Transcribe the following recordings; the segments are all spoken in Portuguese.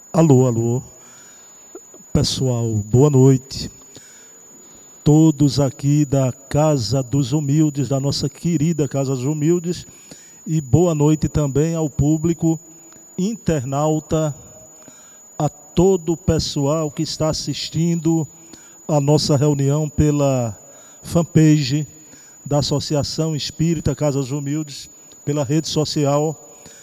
Alô, alô, pessoal, boa noite. Todos aqui da Casa dos Humildes, da nossa querida Casa dos Humildes, e boa noite também ao público internauta, a todo o pessoal que está assistindo a nossa reunião pela fanpage da Associação Espírita Casa dos Humildes, pela rede social.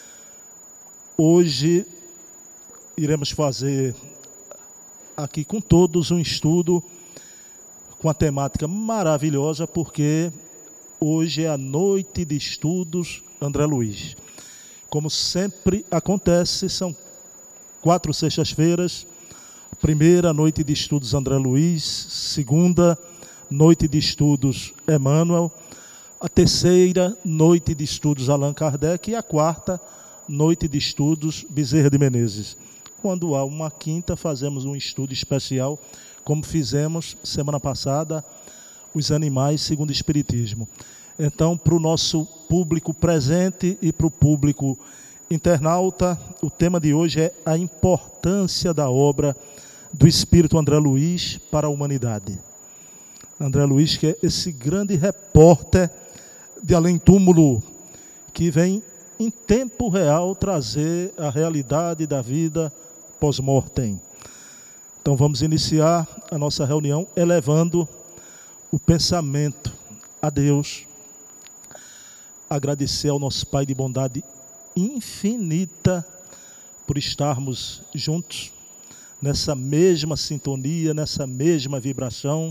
Hoje iremos fazer aqui com todos um estudo com a temática maravilhosa, porque hoje é a noite de estudos André Luiz. Como sempre acontece, são 4 sextas-feiras. Primeira, noite de estudos André Luiz. Segunda, noite de estudos Emmanuel. A terceira, noite de estudos Allan Kardec. E a quarta, noite de estudos Bezerra de Menezes. Quando há uma quinta, fazemos um estudo especial, como fizemos semana passada, os animais segundo o Espiritismo. Então, para o nosso público presente e para o público internauta, o tema de hoje é a importância da obra do Espírito André Luiz para a humanidade. André Luiz, que é esse grande repórter de além-túmulo, que vem em tempo real trazer a realidade da vida pós-mortem. Então vamos iniciar a nossa reunião elevando o pensamento a Deus, agradecer ao nosso Pai de bondade infinita por estarmos juntos nessa mesma sintonia, nessa mesma vibração,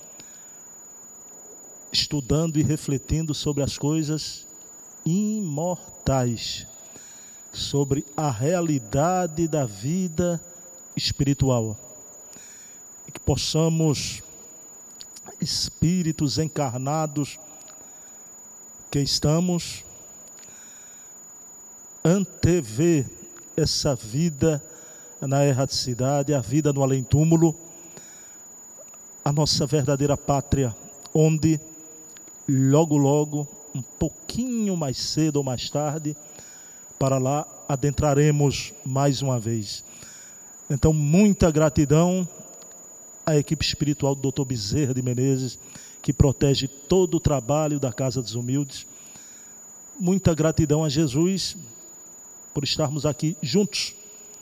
estudando e refletindo sobre as coisas imortais, sobre a realidade da vida espiritual. E que possamos, espíritos encarnados que estamos, antever essa vida na erraticidade, a vida no além-túmulo, a nossa verdadeira pátria, onde logo, logo, um pouquinho mais cedo ou mais tarde, para lá adentraremos mais uma vez. Então, muita gratidão à equipe espiritual do Dr. Bezerra de Menezes, que protege todo o trabalho da Casa dos Humildes. Muita gratidão a Jesus por estarmos aqui juntos,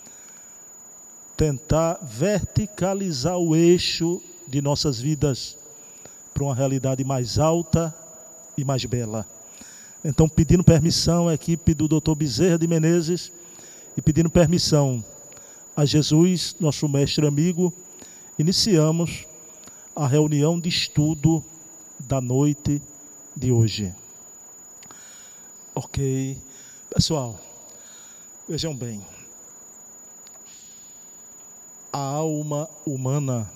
tentar verticalizar o eixo de nossas vidas para uma realidade mais alta e mais bela. Então, pedindo permissão à equipe do Dr. Bezerra de Menezes e pedindo permissão a Jesus, nosso mestre amigo, iniciamos a reunião de estudo da noite de hoje. Ok. Pessoal, vejam bem. A alma humana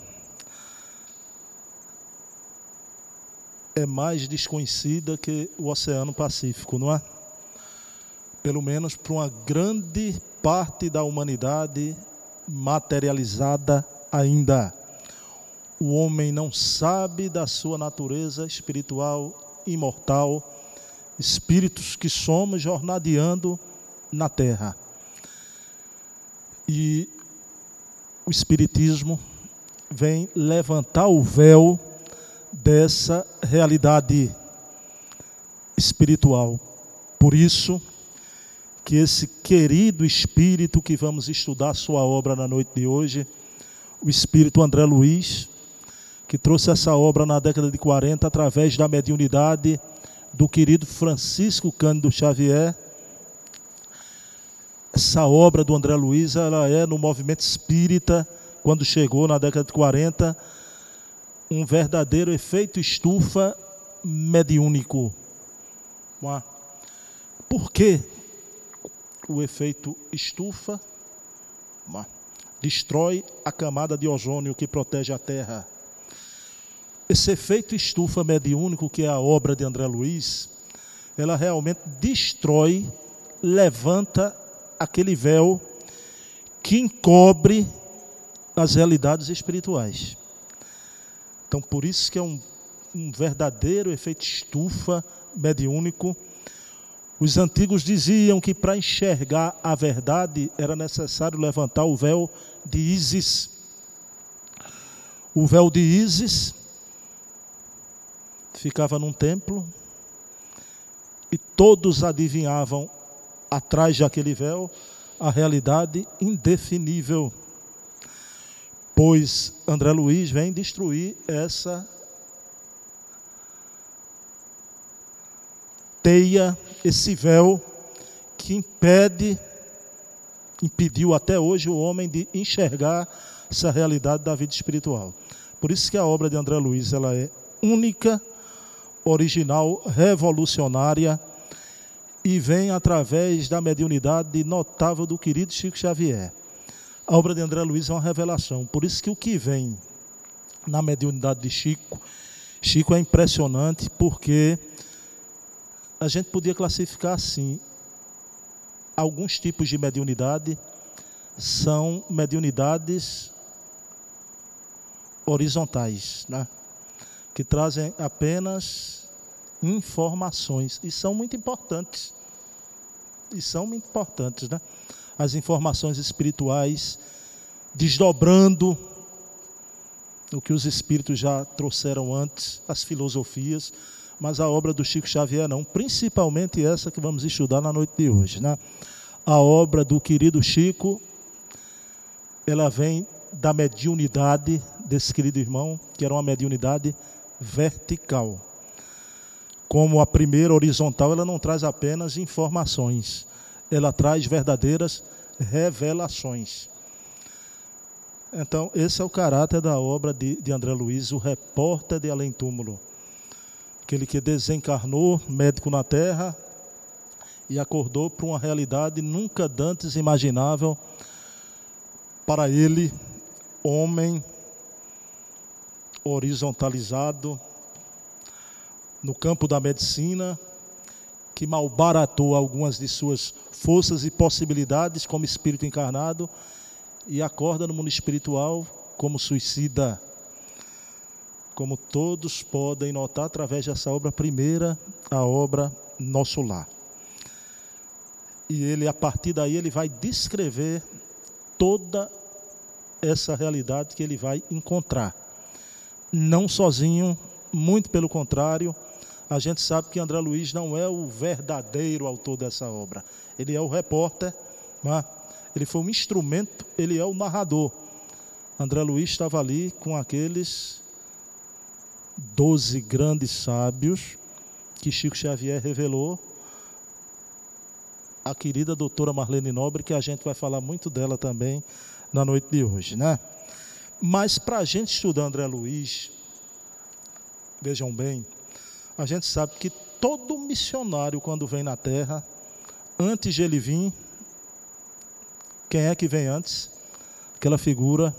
é mais desconhecida que o Oceano Pacífico, não é? Pelo menos para uma grande parte da humanidade materializada ainda. O homem não sabe da sua natureza espiritual, imortal, espíritos que somos jornadeando na Terra. E o Espiritismo vem levantar o véu dessa realidade espiritual. Por isso que esse querido espírito que vamos estudar sua obra na noite de hoje, o espírito André Luiz, que trouxe essa obra na década de 40 através da mediunidade do querido Francisco Cândido Xavier. Essa obra do André Luiz, ela é no movimento espírita, quando chegou na década de 40, um verdadeiro efeito estufa mediúnico. Por que o efeito estufa destrói a camada de ozônio que protege a Terra? Esse efeito estufa mediúnico, que é a obra de André Luiz, ela realmente destrói, levanta aquele véu que encobre as realidades espirituais. Então, por isso que é um verdadeiro efeito estufa mediúnico, Os antigos diziam que para enxergar a verdade era necessário levantar o véu de Ísis. O véu de Ísis ficava num templo e todos adivinhavam, atrás daquele véu, a realidade indefinível. Pois André Luiz vem destruir essa teia, esse véu que impediu até hoje o homem de enxergar essa realidade da vida espiritual. Por isso que a obra de André Luiz ela é única, original, revolucionária e vem através da mediunidade notável do querido Chico Xavier. A obra de André Luiz é uma revelação. Por isso que o que vem na mediunidade de Chico é impressionante, porque a gente podia classificar assim: alguns tipos de mediunidade são mediunidades horizontais, né? Que trazem apenas informações e são muito importantes. Né? As informações espirituais desdobrando o que os espíritos já trouxeram antes, as filosofias, mas a obra do Chico Xavier não, principalmente essa que vamos estudar na noite de hoje, né? A obra do querido Chico, ela vem da mediunidade desse querido irmão, que era uma mediunidade vertical. Como a primeira horizontal, ela não traz apenas informações, ela traz verdadeiras revelações. Então, esse é o caráter da obra de André Luiz, o repórter de além-túmulo. Aquele que desencarnou, médico na terra, e acordou para uma realidade nunca dantes imaginável para ele, homem horizontalizado no campo da medicina, que malbaratou algumas de suas forças e possibilidades como espírito encarnado e acorda no mundo espiritual como suicida. Como todos podem notar através dessa obra primeira, a obra Nosso Lar. E ele, a partir daí, ele vai descrever toda essa realidade que ele vai encontrar. Não sozinho, muito pelo contrário, a gente sabe que André Luiz não é o verdadeiro autor dessa obra. Ele é o repórter, né? Ele foi um instrumento, ele é o narrador. André Luiz estava ali com aqueles 12 grandes sábios que Chico Xavier revelou à querida doutora Marlene Nobre, que a gente vai falar muito dela também na noite de hoje, né? Mas para a gente estudar André Luiz, vejam bem, a gente sabe que todo missionário, quando vem na Terra, antes de ele vir, quem é que vem antes? Aquela figura.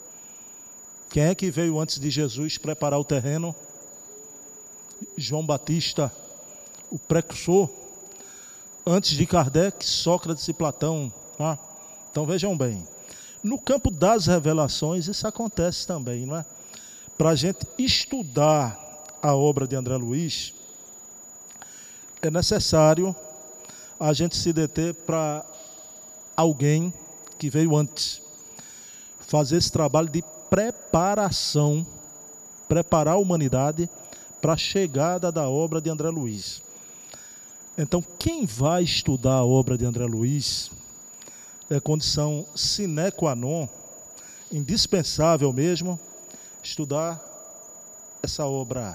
Quem é que veio antes de Jesus preparar o terreno? João Batista, o precursor. Antes de Kardec, Sócrates e Platão. Tá? Então vejam bem, no campo das revelações isso acontece também, não é? Para a gente estudar a obra de André Luiz, é necessário a gente se deter para alguém que veio antes, fazer esse trabalho de preparação, preparar a humanidade para a chegada da obra de André Luiz. Então, quem vai estudar a obra de André Luiz é condição sine qua non, indispensável mesmo, estudar essa obra,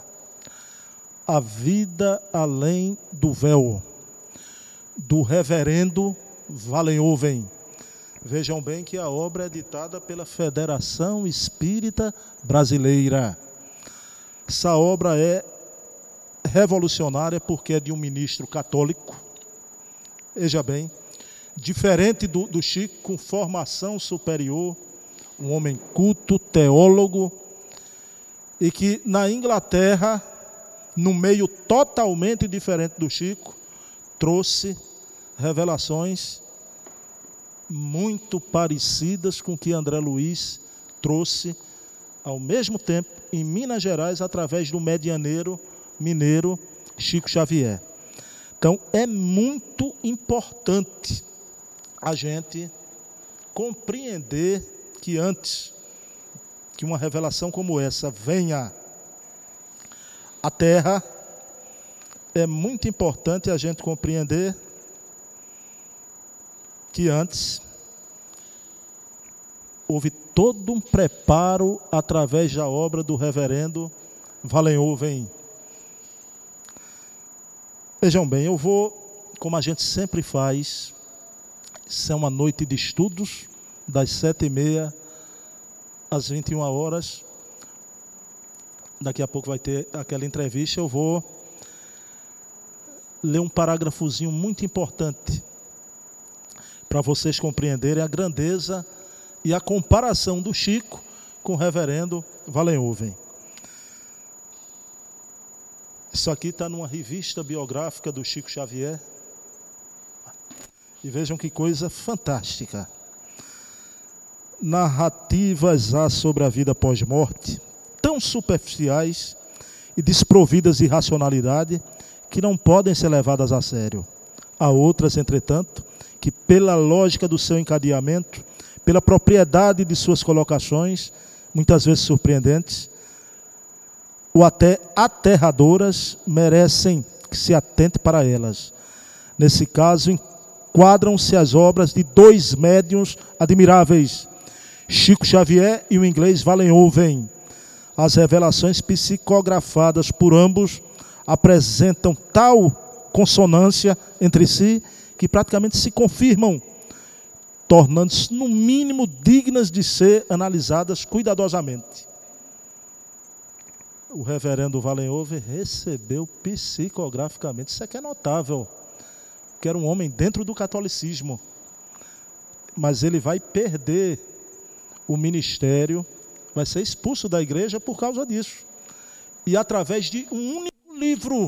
A Vida Além do Véu, do reverendo Wallenhoven. Vejam bem que a obra é ditada pela Federação Espírita Brasileira. Essa obra é revolucionária porque é de um ministro católico, veja bem, diferente do Chico, com formação superior, um homem culto, teólogo, e que na Inglaterra, no meio totalmente diferente do Chico, trouxe revelações muito parecidas com o que André Luiz trouxe ao mesmo tempo em Minas Gerais através do medianeiro mineiro Chico Xavier. Então, é muito importante a gente compreender que antes que uma revelação como essa venha à Terra, é muito importante a gente compreender que antes houve todo um preparo através da obra do reverendo Wallenhoven. Vejam bem, eu vou, como a gente sempre faz, isso é uma noite de estudos, das 7h30 às 21h. Daqui a pouco vai ter aquela entrevista, eu vou ler um parágrafozinho muito importante para vocês compreenderem a grandeza e a comparação do Chico com o reverendo Wallenhoven. Isso aqui está numa revista biográfica do Chico Xavier. E vejam que coisa fantástica. Narrativas há sobre a vida pós-morte, tão superficiais e desprovidas de racionalidade, que não podem ser levadas a sério. Há outras, entretanto, que pela lógica do seu encadeamento, pela propriedade de suas colocações, muitas vezes surpreendentes, ou até aterradoras, merecem que se atente para elas. Nesse caso, enquadram-se as obras de dois médiuns admiráveis, Chico Xavier e o inglês Wallenhoven. As revelações psicografadas por ambos apresentam tal consonância entre si que praticamente se confirmam, tornando-se no mínimo dignas de ser analisadas cuidadosamente. O reverendo Wallenhoven recebeu psicograficamente, isso aqui é notável, que era um homem dentro do catolicismo, mas ele vai perder o ministério, vai ser expulso da igreja por causa disso. E através de um único livro,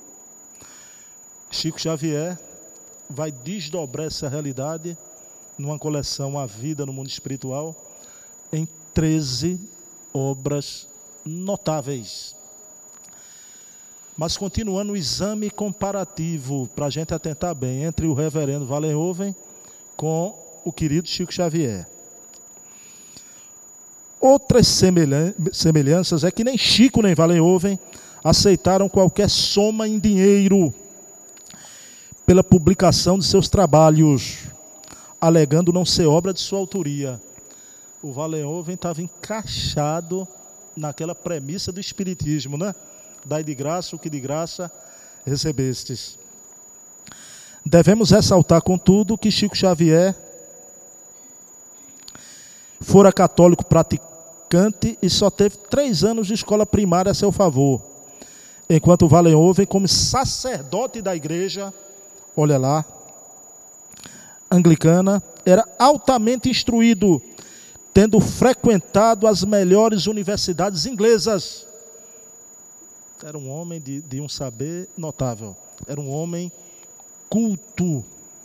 Chico Xavier vai desdobrar essa realidade numa coleção A Vida no Mundo Espiritual, em 13 obras notáveis. Mas continuando o exame comparativo, para a gente atentar bem, entre o reverendo Wallenhoven com o querido Chico Xavier. Outras semelhanças é que nem Chico nem Wallenhoven aceitaram qualquer soma em dinheiro pela publicação de seus trabalhos, alegando não ser obra de sua autoria. O Wallenhoven estava encaixado naquela premissa do espiritismo, né? Dai de graça o que de graça recebestes. Devemos ressaltar, contudo, que Chico Xavier fora católico praticante e só teve 3 anos de escola primária a seu favor, enquanto Wallenhoven, como sacerdote da igreja, olha lá, anglicana, era altamente instruído, tendo frequentado as melhores universidades inglesas. Era um homem de um saber notável, era um homem culto.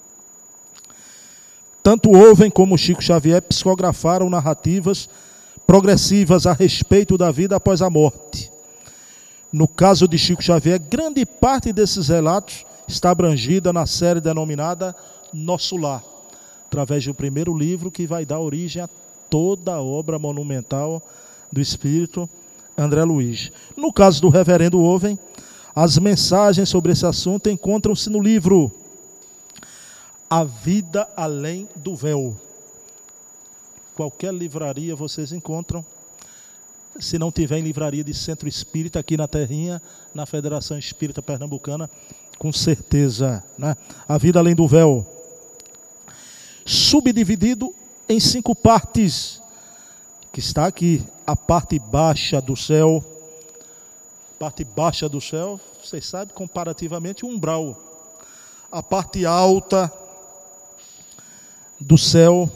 Tanto Owen como Chico Xavier psicografaram narrativas progressivas a respeito da vida após a morte. No caso de Chico Xavier, grande parte desses relatos está abrangida na série denominada Nosso Lar, através do primeiro livro que vai dar origem a toda a obra monumental do espírito André Luiz. No caso do reverendo Owen, as mensagens sobre esse assunto encontram-se no livro A Vida Além do Véu. Qualquer livraria vocês encontram. Se não tiver em livraria de Centro Espírita aqui na Terrinha, na Federação Espírita Pernambucana, com certeza, né? A Vida Além do Véu. Subdividido em 5 partes, que está aqui. A parte baixa do céu. Parte baixa do céu, vocês sabem, comparativamente, o umbral. A parte alta do céu.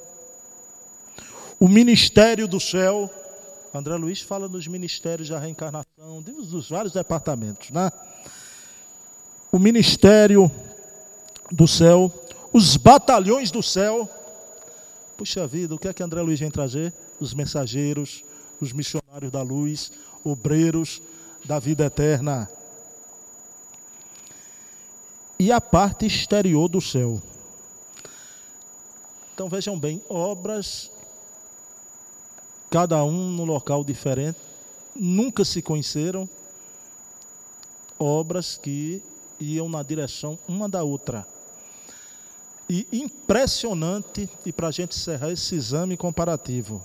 O ministério do céu. André Luiz fala dos ministérios da reencarnação, dos vários departamentos, né? O ministério do céu, os batalhões do céu. Puxa vida, o que é que André Luiz vem trazer? Os mensageiros, os missionários da luz, obreiros da vida eterna. e a parte exterior do céu. Então vejam bem, obras, cada um num local diferente, nunca se conheceram, obras que iam na direção uma da outra. E impressionante, e para a gente encerrar esse exame comparativo,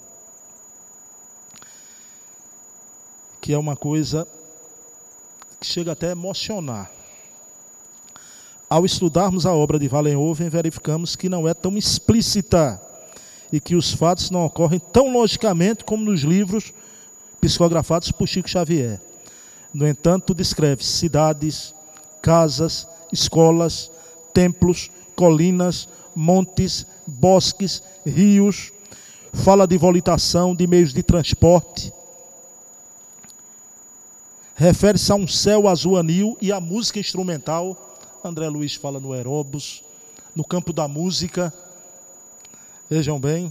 que é uma coisa que chega até a emocionar. Ao estudarmos a obra de Wallenhoven, verificamos que não é tão explícita e que os fatos não ocorrem tão logicamente como nos livros psicografados por Chico Xavier. No entanto, descreve cidades, casas, escolas, templos, colinas, montes, bosques, rios, fala de volitação, de meios de transporte, refere-se a um céu azul anil e a música instrumental. André Luiz fala no Aeróbus, no campo da música. Vejam bem.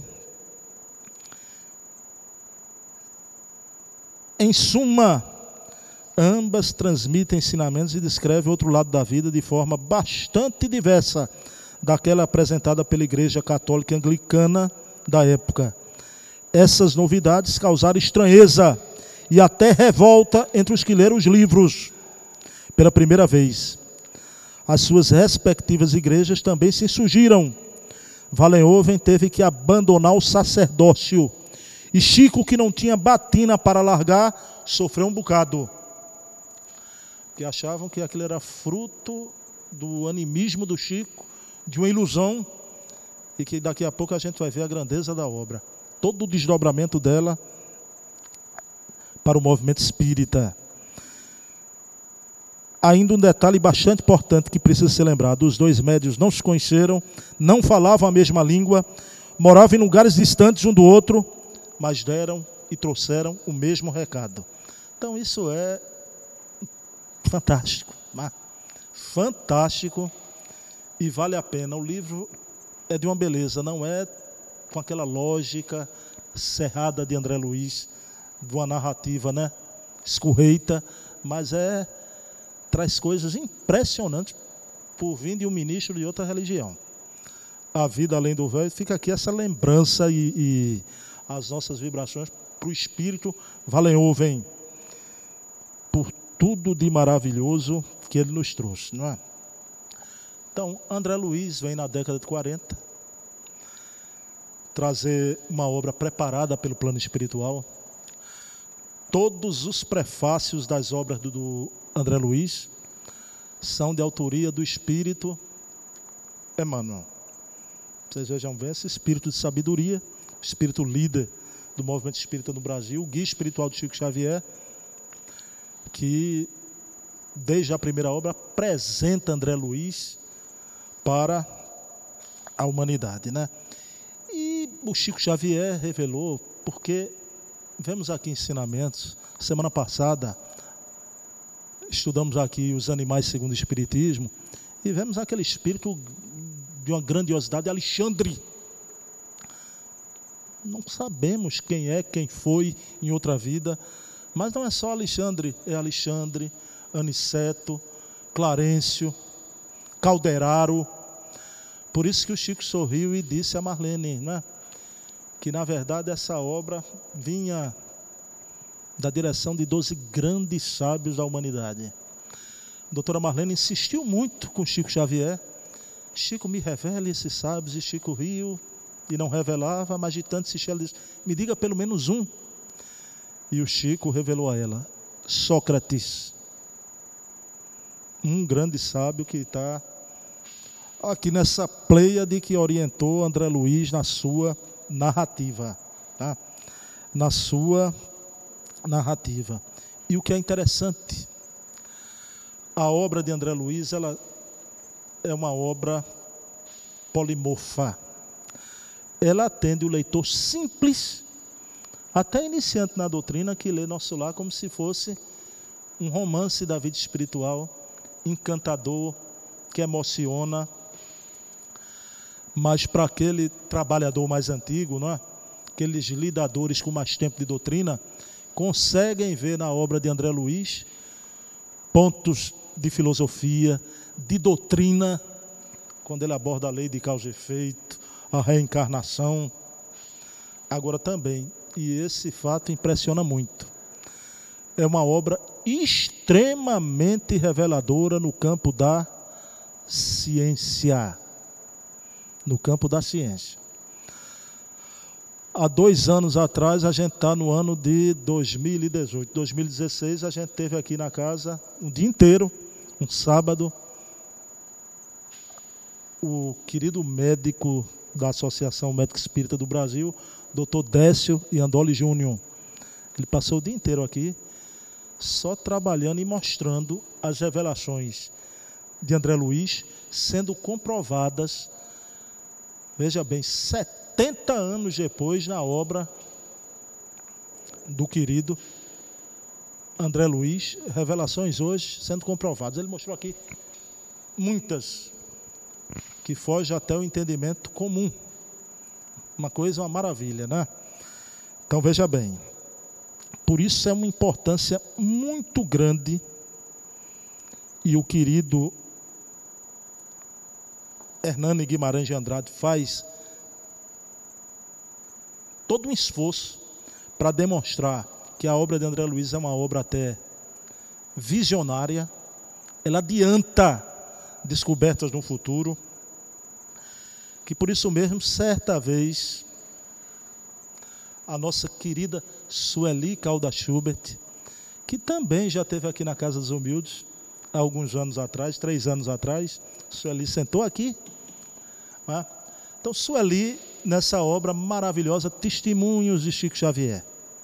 Em suma, ambas transmitem ensinamentos e descrevem outro lado da vida de forma bastante diversa daquela apresentada pela Igreja Católica Anglicana da época. Essas novidades causaram estranheza e até revolta entre os que leram os livros pela primeira vez. As suas respectivas igrejas também se insurgiram. Wallenhoven teve que abandonar o sacerdócio. E Chico, que não tinha batina para largar, sofreu um bocado. Que achavam que aquilo era fruto do animismo do Chico, de uma ilusão, e que daqui a pouco a gente vai ver a grandeza da obra. Todo o desdobramento dela para o movimento espírita. Ainda um detalhe bastante importante que precisa ser lembrado: os dois médiuns não se conheceram, não falavam a mesma língua, moravam em lugares distantes um do outro, mas deram e trouxeram o mesmo recado. Então isso é fantástico, fantástico, e vale a pena. O livro é de uma beleza, não é com aquela lógica cerrada de André Luiz, de uma narrativa, escorreita, mas traz coisas impressionantes por vir de um ministro de outra religião. A vida além do véu, fica aqui essa lembrança e as nossas vibrações para o espírito Wallenhoven, por tudo de maravilhoso que ele nos trouxe, não é? Então, André Luiz vem na década de 40 trazer uma obra preparada pelo plano espiritual. Todos os prefácios das obras do André Luiz são de autoria do Espírito Emmanuel. Vocês vejam bem esse espírito de sabedoria, o espírito líder do movimento espírita no Brasil, o guia espiritual de Chico Xavier, que desde a primeira obra apresenta André Luiz para a humanidade, E o Chico Xavier revelou, porque vemos aqui ensinamentos. Semana passada estudamos aqui os animais segundo o Espiritismo e vemos aquele espírito de uma grandiosidade, Alexandre. Não sabemos quem foi em outra vida, mas não é só Alexandre, é Alexandre, Aniceto, Clarencio, Calderaro. Por isso que o Chico sorriu e disse a Marlene, que na verdade essa obra vinha da direção de 12 grandes sábios da humanidade. A doutora Marlene insistiu muito com Chico Xavier. Chico, me revele esses sábios, e Chico riu e não revelava, mas de tanto insistir, ela disse, me diga pelo menos um. E o Chico revelou a ela, Sócrates, um grande sábio que está aqui nessa pleiade que orientou André Luiz na sua narrativa, na sua narrativa. E o que é interessante, a obra de André Luiz, ela é uma obra polimorfa. Ela atende o leitor simples, até iniciante na doutrina, que lê Nosso Lar como se fosse um romance da vida espiritual, encantador, que emociona. Mas para aquele trabalhador mais antigo, aqueles lidadores com mais tempo de doutrina, conseguem ver na obra de André Luiz pontos de filosofia, de doutrina, quando ele aborda a lei de causa e efeito, a reencarnação. Agora também, e esse fato impressiona muito, é uma obra extremamente reveladora no campo da ciência. No campo da ciência. Há 2 anos atrás, a gente está no ano de 2018. 2016, a gente teve aqui na casa um dia inteiro, um sábado, o querido médico da Associação Médica Espírita do Brasil, Dr. Décio Iandoli Júnior. Ele passou o dia inteiro aqui, só trabalhando e mostrando as revelações de André Luiz, sendo comprovadas, veja bem, 70 anos depois, na obra do querido André Luiz, revelações hoje sendo comprovadas. Ele mostrou aqui muitas que fogem até o entendimento comum. Uma coisa, uma maravilha, né? Então, veja bem, por isso é uma importância muito grande, e o querido Hernani Guimarães de Andrade faz todo um esforço para demonstrar que a obra de André Luiz é uma obra até visionária, ela adianta descobertas no futuro, que por isso mesmo, certa vez, a nossa querida Sueli Calda Schubert, que também já esteve aqui na Casa dos Humildes, há alguns anos atrás, 3 anos atrás, Sueli sentou aqui, né? Então, Sueli, nessa obra maravilhosa, Testemunhos de Chico Xavier.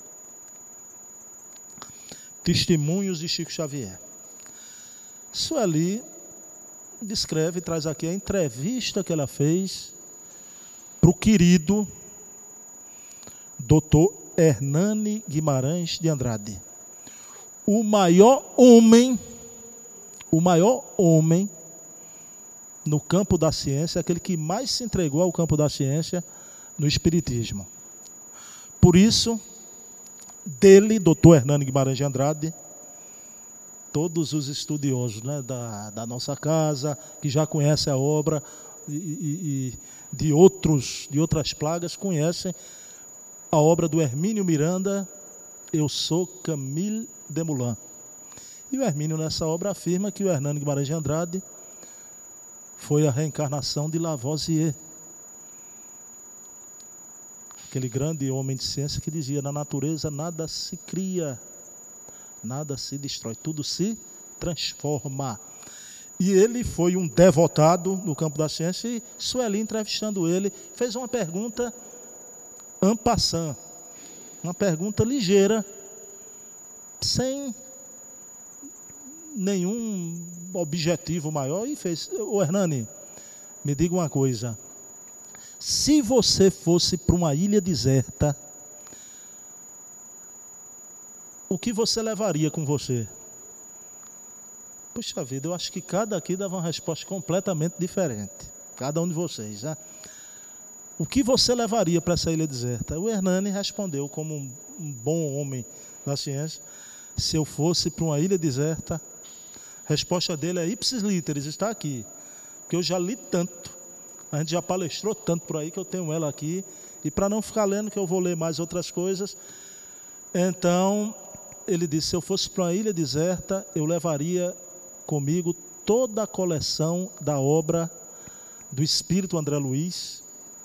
Testemunhos de Chico Xavier. Sueli descreve, traz aqui a entrevista que ela fez para o querido Dr. Hernani Guimarães de Andrade. O maior homem no campo da ciência, aquele que mais se entregou ao campo da ciência no Espiritismo. Por isso, dele, Dr. Hernani Guimarães de Andrade, todos os estudiosos, né, da nossa casa, que já conhecem a obra e de outras plagas, conhecem a obra do Hermínio Miranda, Eu Sou Camille Desmoulins. E o Hermínio, nessa obra, afirma que o Hernani Guimarães de Andrade foi a reencarnação de Lavoisier, aquele grande homem de ciência que dizia: na natureza nada se cria, nada se destrói, tudo se transforma. E ele foi um devotado no campo da ciência, e Sueli, entrevistando ele, fez uma pergunta en passant, uma pergunta ligeira, sem nenhum objetivo maior, e fez: ô Hernani, me diga uma coisa, se você fosse para uma ilha deserta, o que você levaria com você? Puxa vida, eu acho que cada aqui dava uma resposta completamente diferente, cada um de vocês, né? O que você levaria para essa ilha deserta? O Hernani respondeu, como um bom homem da ciência: se eu fosse para uma ilha deserta, a resposta dele é ipsis literis, está aqui, porque eu já li tanto, a gente já palestrou tanto por aí, que eu tenho ela aqui, e para não ficar lendo, que eu vou ler mais outras coisas, então ele disse: se eu fosse para uma ilha deserta, eu levaria comigo toda a coleção da obra do Espírito André Luiz,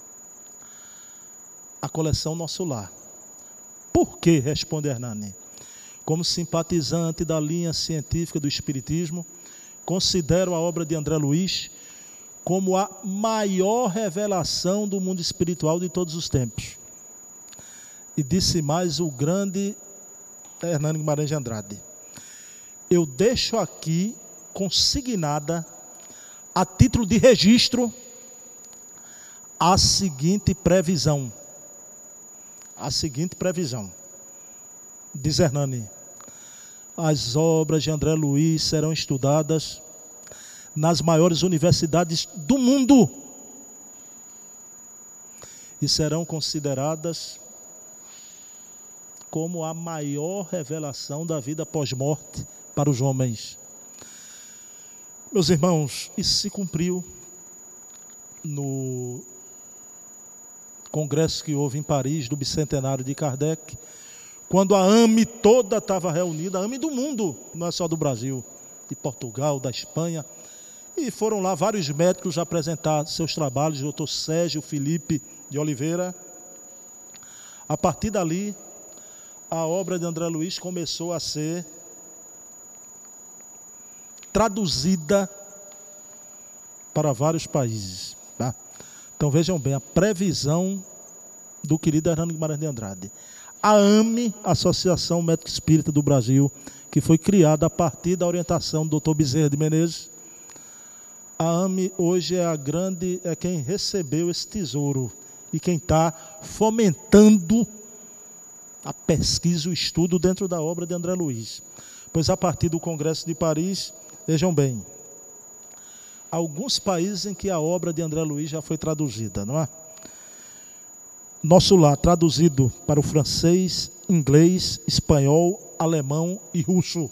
a coleção Nosso Lar. Por quê? Responde Hernani. Como simpatizante da linha científica do Espiritismo, considero a obra de André Luiz como a maior revelação do mundo espiritual de todos os tempos. E disse mais o grande Hernani Guimarães de Andrade: eu deixo aqui consignada, a título de registro, a seguinte previsão. A seguinte previsão. Diz Hernani: as obras de André Luiz serão estudadas nas maiores universidades do mundo e serão consideradas como a maior revelação da vida pós-morte para os homens. Meus irmãos, isso se cumpriu no congresso que houve em Paris, do bicentenário de Kardec, quando a AME toda estava reunida, a AME do mundo, não é só do Brasil, de Portugal, da Espanha, e foram lá vários médicos apresentar seus trabalhos, o doutor Sérgio Felipe de Oliveira. A partir dali, a obra de André Luiz começou a ser traduzida para vários países. Tá? Então vejam bem, a previsão do querido Hernando Guimarães de Andrade. A AME, Associação Médica Espírita do Brasil, que foi criada a partir da orientação do Dr. Bezerra de Menezes. A AME hoje é quem recebeu esse tesouro e quem está fomentando a pesquisa, o estudo dentro da obra de André Luiz. Pois a partir do Congresso de Paris, vejam bem, alguns países em que a obra de André Luiz já foi traduzida, não é? Nosso Lar, traduzido para o francês, inglês, espanhol, alemão e russo.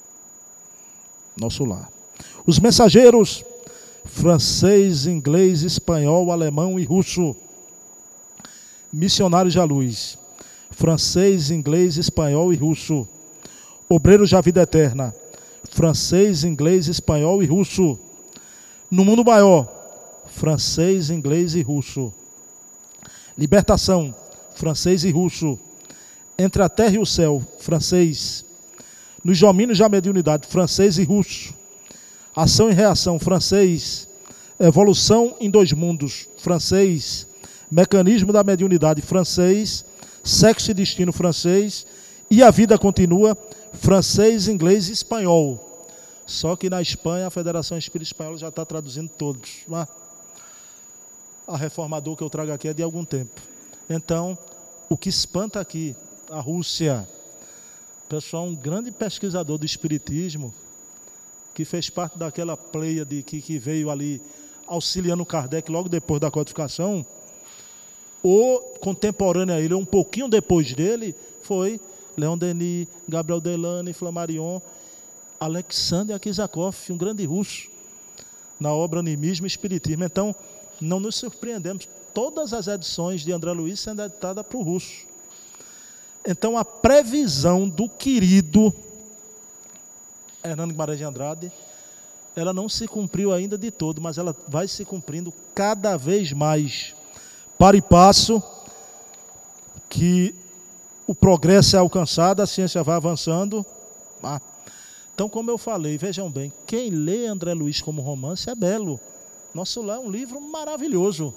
Nosso Lar. Os Mensageiros, francês, inglês, espanhol, alemão e russo. Missionários da Luz, francês, inglês, espanhol e russo. Obreiros da Vida Eterna, francês, inglês, espanhol e russo. No Mundo Maior, francês, inglês e russo. Libertação, francês e russo. Entre a Terra e o Céu, francês. Nos Domínios da Mediunidade, francês e russo. Ação e Reação, francês. Evolução em Dois Mundos, francês. Mecanismo da Mediunidade, francês. Sexo e Destino, francês. E a Vida Continua, francês, inglês e espanhol. Só que na Espanha, a Federação Espírita Espanhola já está traduzindo todos. Não é? A Reformador que eu trago aqui é de algum tempo. Então, o que espanta aqui, a Rússia, pessoal, um grande pesquisador do Espiritismo, que fez parte daquela pleiade que veio ali auxiliando Kardec logo depois da codificação, o contemporâneo a ele, um pouquinho depois dele, foi Leon Denis, Gabriel Delane, Flammarion, Alexander Akizakov, um grande russo, na obra Animismo e Espiritismo. Então, não nos surpreendemos, todas as edições de André Luiz sendo editadas para o russo. Então, a previsão do querido Hernando Guimarães de Andrade, ela não se cumpriu ainda de todo, mas ela vai se cumprindo cada vez mais, para e passo, que o progresso é alcançado, a ciência vai avançando. Então, como eu falei, vejam bem, quem lê André Luiz como romance é belo. Nosso Lar é um livro maravilhoso.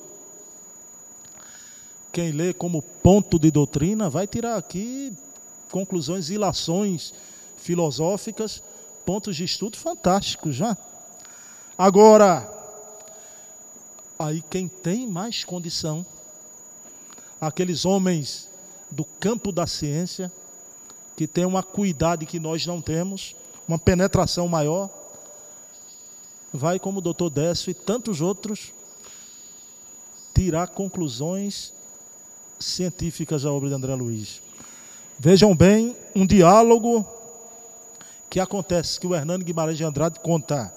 Quem lê como ponto de doutrina vai tirar aqui conclusões, ilações filosóficas, pontos de estudo fantásticos já. Agora, aí quem tem mais condição, aqueles homens do campo da ciência, que têm uma acuidade que nós não temos, uma penetração maior, vai, como o doutor Décio e tantos outros, tirar conclusões científicas da obra de André Luiz. Vejam bem, um diálogo que acontece, que o Hernando Guimarães de Andrade conta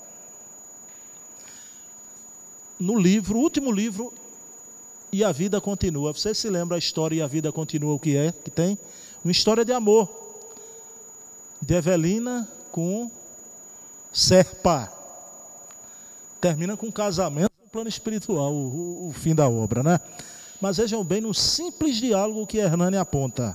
no livro, o último livro, E a Vida Continua. Você se lembra a história E a Vida Continua, o que é? Que tem uma história de amor de Evelina com Serpa. Termina com um casamento no plano espiritual, o fim da obra, né? Mas vejam bem, no simples diálogo que Hernani aponta.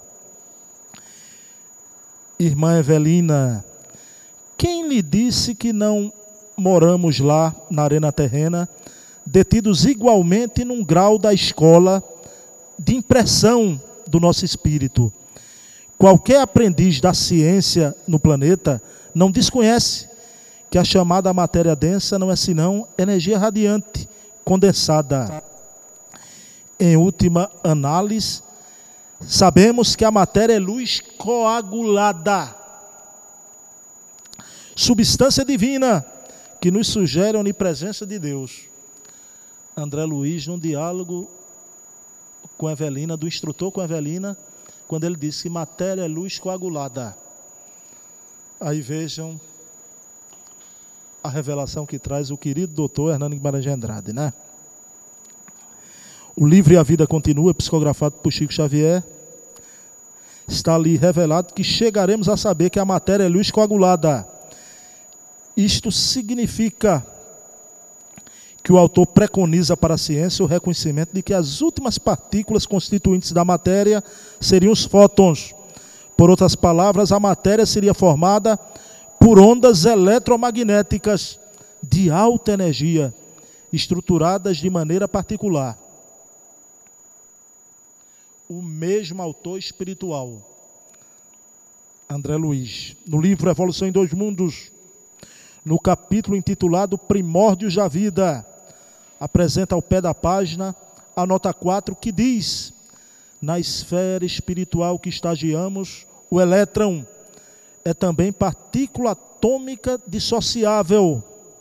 Irmã Evelina, quem lhe disse que não moramos lá na arena terrena, detidos igualmente num grau da escola de impressão do nosso espírito? Qualquer aprendiz da ciência no planeta não desconhece que a chamada matéria densa não é senão energia radiante condensada. Em última análise, sabemos que a matéria é luz coagulada, substância divina que nos sugere a onipresença de Deus. André Luiz, num diálogo com Evelina, do instrutor com Evelina, quando ele disse que matéria é luz coagulada. Aí vejam a revelação que traz o querido doutor Hernando Guimarães de Andrade, né? O livro E a Vida Continua, psicografado por Chico Xavier, está ali revelado que chegaremos a saber que a matéria é luz coagulada. Isto significa que o autor preconiza para a ciência o reconhecimento de que as últimas partículas constituintes da matéria seriam os fótons. Por outras palavras, a matéria seria formada por ondas eletromagnéticas de alta energia, estruturadas de maneira particular. O mesmo autor espiritual, André Luiz, no livro Evolução em Dois Mundos, no capítulo intitulado Primórdios da Vida, apresenta ao pé da página a nota 4, que diz: na esfera espiritual que estagiamos, o elétron é também partícula atômica dissociável.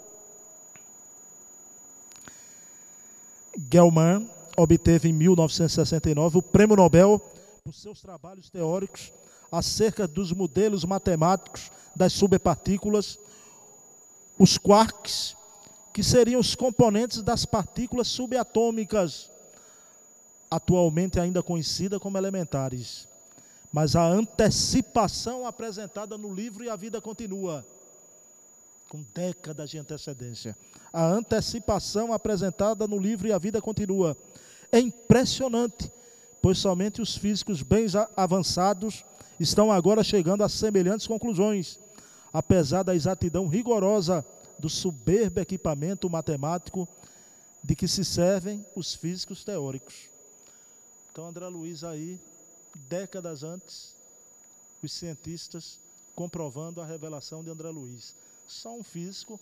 Gell-Mann obteve em 1969 o Prêmio Nobel por seus trabalhos teóricos acerca dos modelos matemáticos das subpartículas, os quarks, que seriam os componentes das partículas subatômicas, atualmente ainda conhecidas como elementares. Mas a antecipação apresentada no livro E a Vida Continua, com décadas de antecedência, a antecipação apresentada no livro E a Vida Continua é impressionante, pois somente os físicos bem avançados estão agora chegando a semelhantes conclusões, apesar da exatidão rigorosa do soberbo equipamento matemático de que se servem os físicos teóricos. Então, André Luiz aí, décadas antes, os cientistas comprovando a revelação de André Luiz. Só um físico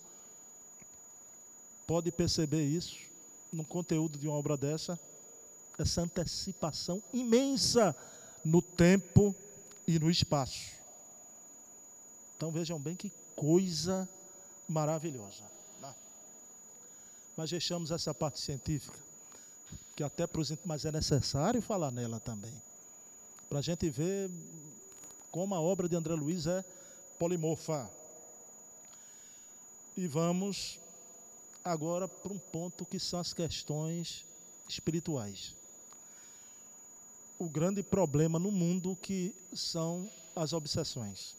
pode perceber isso no conteúdo de uma obra dessa, essa antecipação imensa no tempo e no espaço. Então vejam bem que coisa maravilhosa. Mas deixamos essa parte científica, que até para os mas é necessário falar nela também, para a gente ver como a obra de André Luiz é polimorfa. E vamos agora para um ponto que são as questões espirituais. O grande problema no mundo que são as obsessões.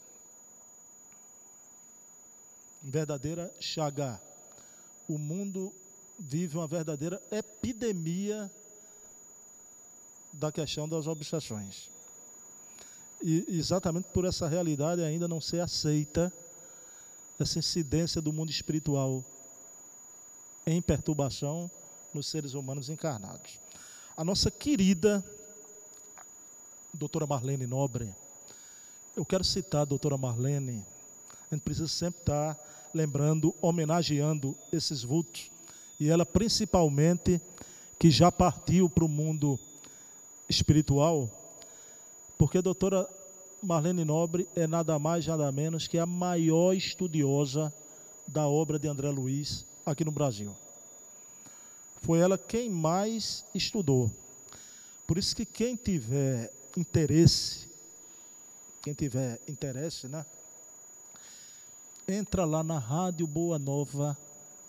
Verdadeira chaga. O mundo vive uma verdadeira epidemia da questão das obsessões. E exatamente por essa realidade ainda não ser aceita, essa incidência do mundo espiritual em perturbação nos seres humanos encarnados. A nossa querida doutora Marlene Nobre, eu quero citar a doutora Marlene, a gente precisa sempre estar lembrando, homenageando esses vultos, e ela principalmente, que já partiu para o mundo espiritual, porque a doutora Marlene Nobre é nada mais, nada menos que a maior estudiosa da obra de André Luiz aqui no Brasil. Foi ela quem mais estudou. Por isso que quem tiver interesse, né? Entra lá na Rádio Boa Nova,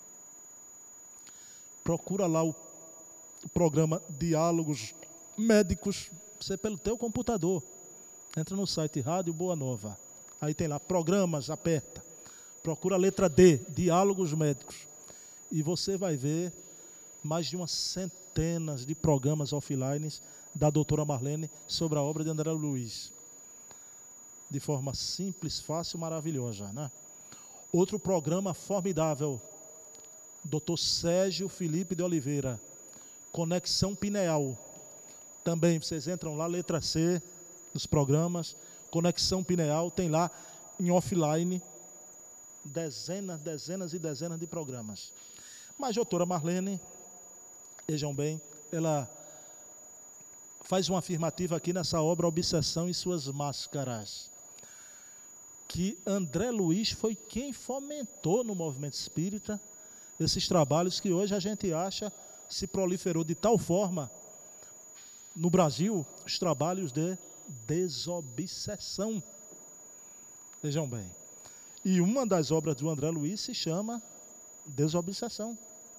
procura lá o programa Diálogos Médicos, você pelo teu computador. Entra no site Rádio Boa Nova. Aí tem lá programas, aperta. Procura a letra D, Diálogos Médicos. E você vai ver mais de umas centenas de programas offline da doutora Marlene sobre a obra de André Luiz. De forma simples, fácil, maravilhosa, né? Outro programa formidável, Dr. Sérgio Felipe de Oliveira, Conexão Pineal. Também vocês entram lá, letra C, nos programas, Conexão Pineal, tem lá em offline dezenas e dezenas de programas. Mas a doutora Marlene, vejam bem, ela faz uma afirmativa aqui nessa obra Obsessão e Suas Máscaras, que André Luiz foi quem fomentou no movimento espírita esses trabalhos que hoje a gente acha se proliferou de tal forma no Brasil, os trabalhos de desobsessão. Vejam bem. E uma das obras do André Luiz se chama Desobsessão.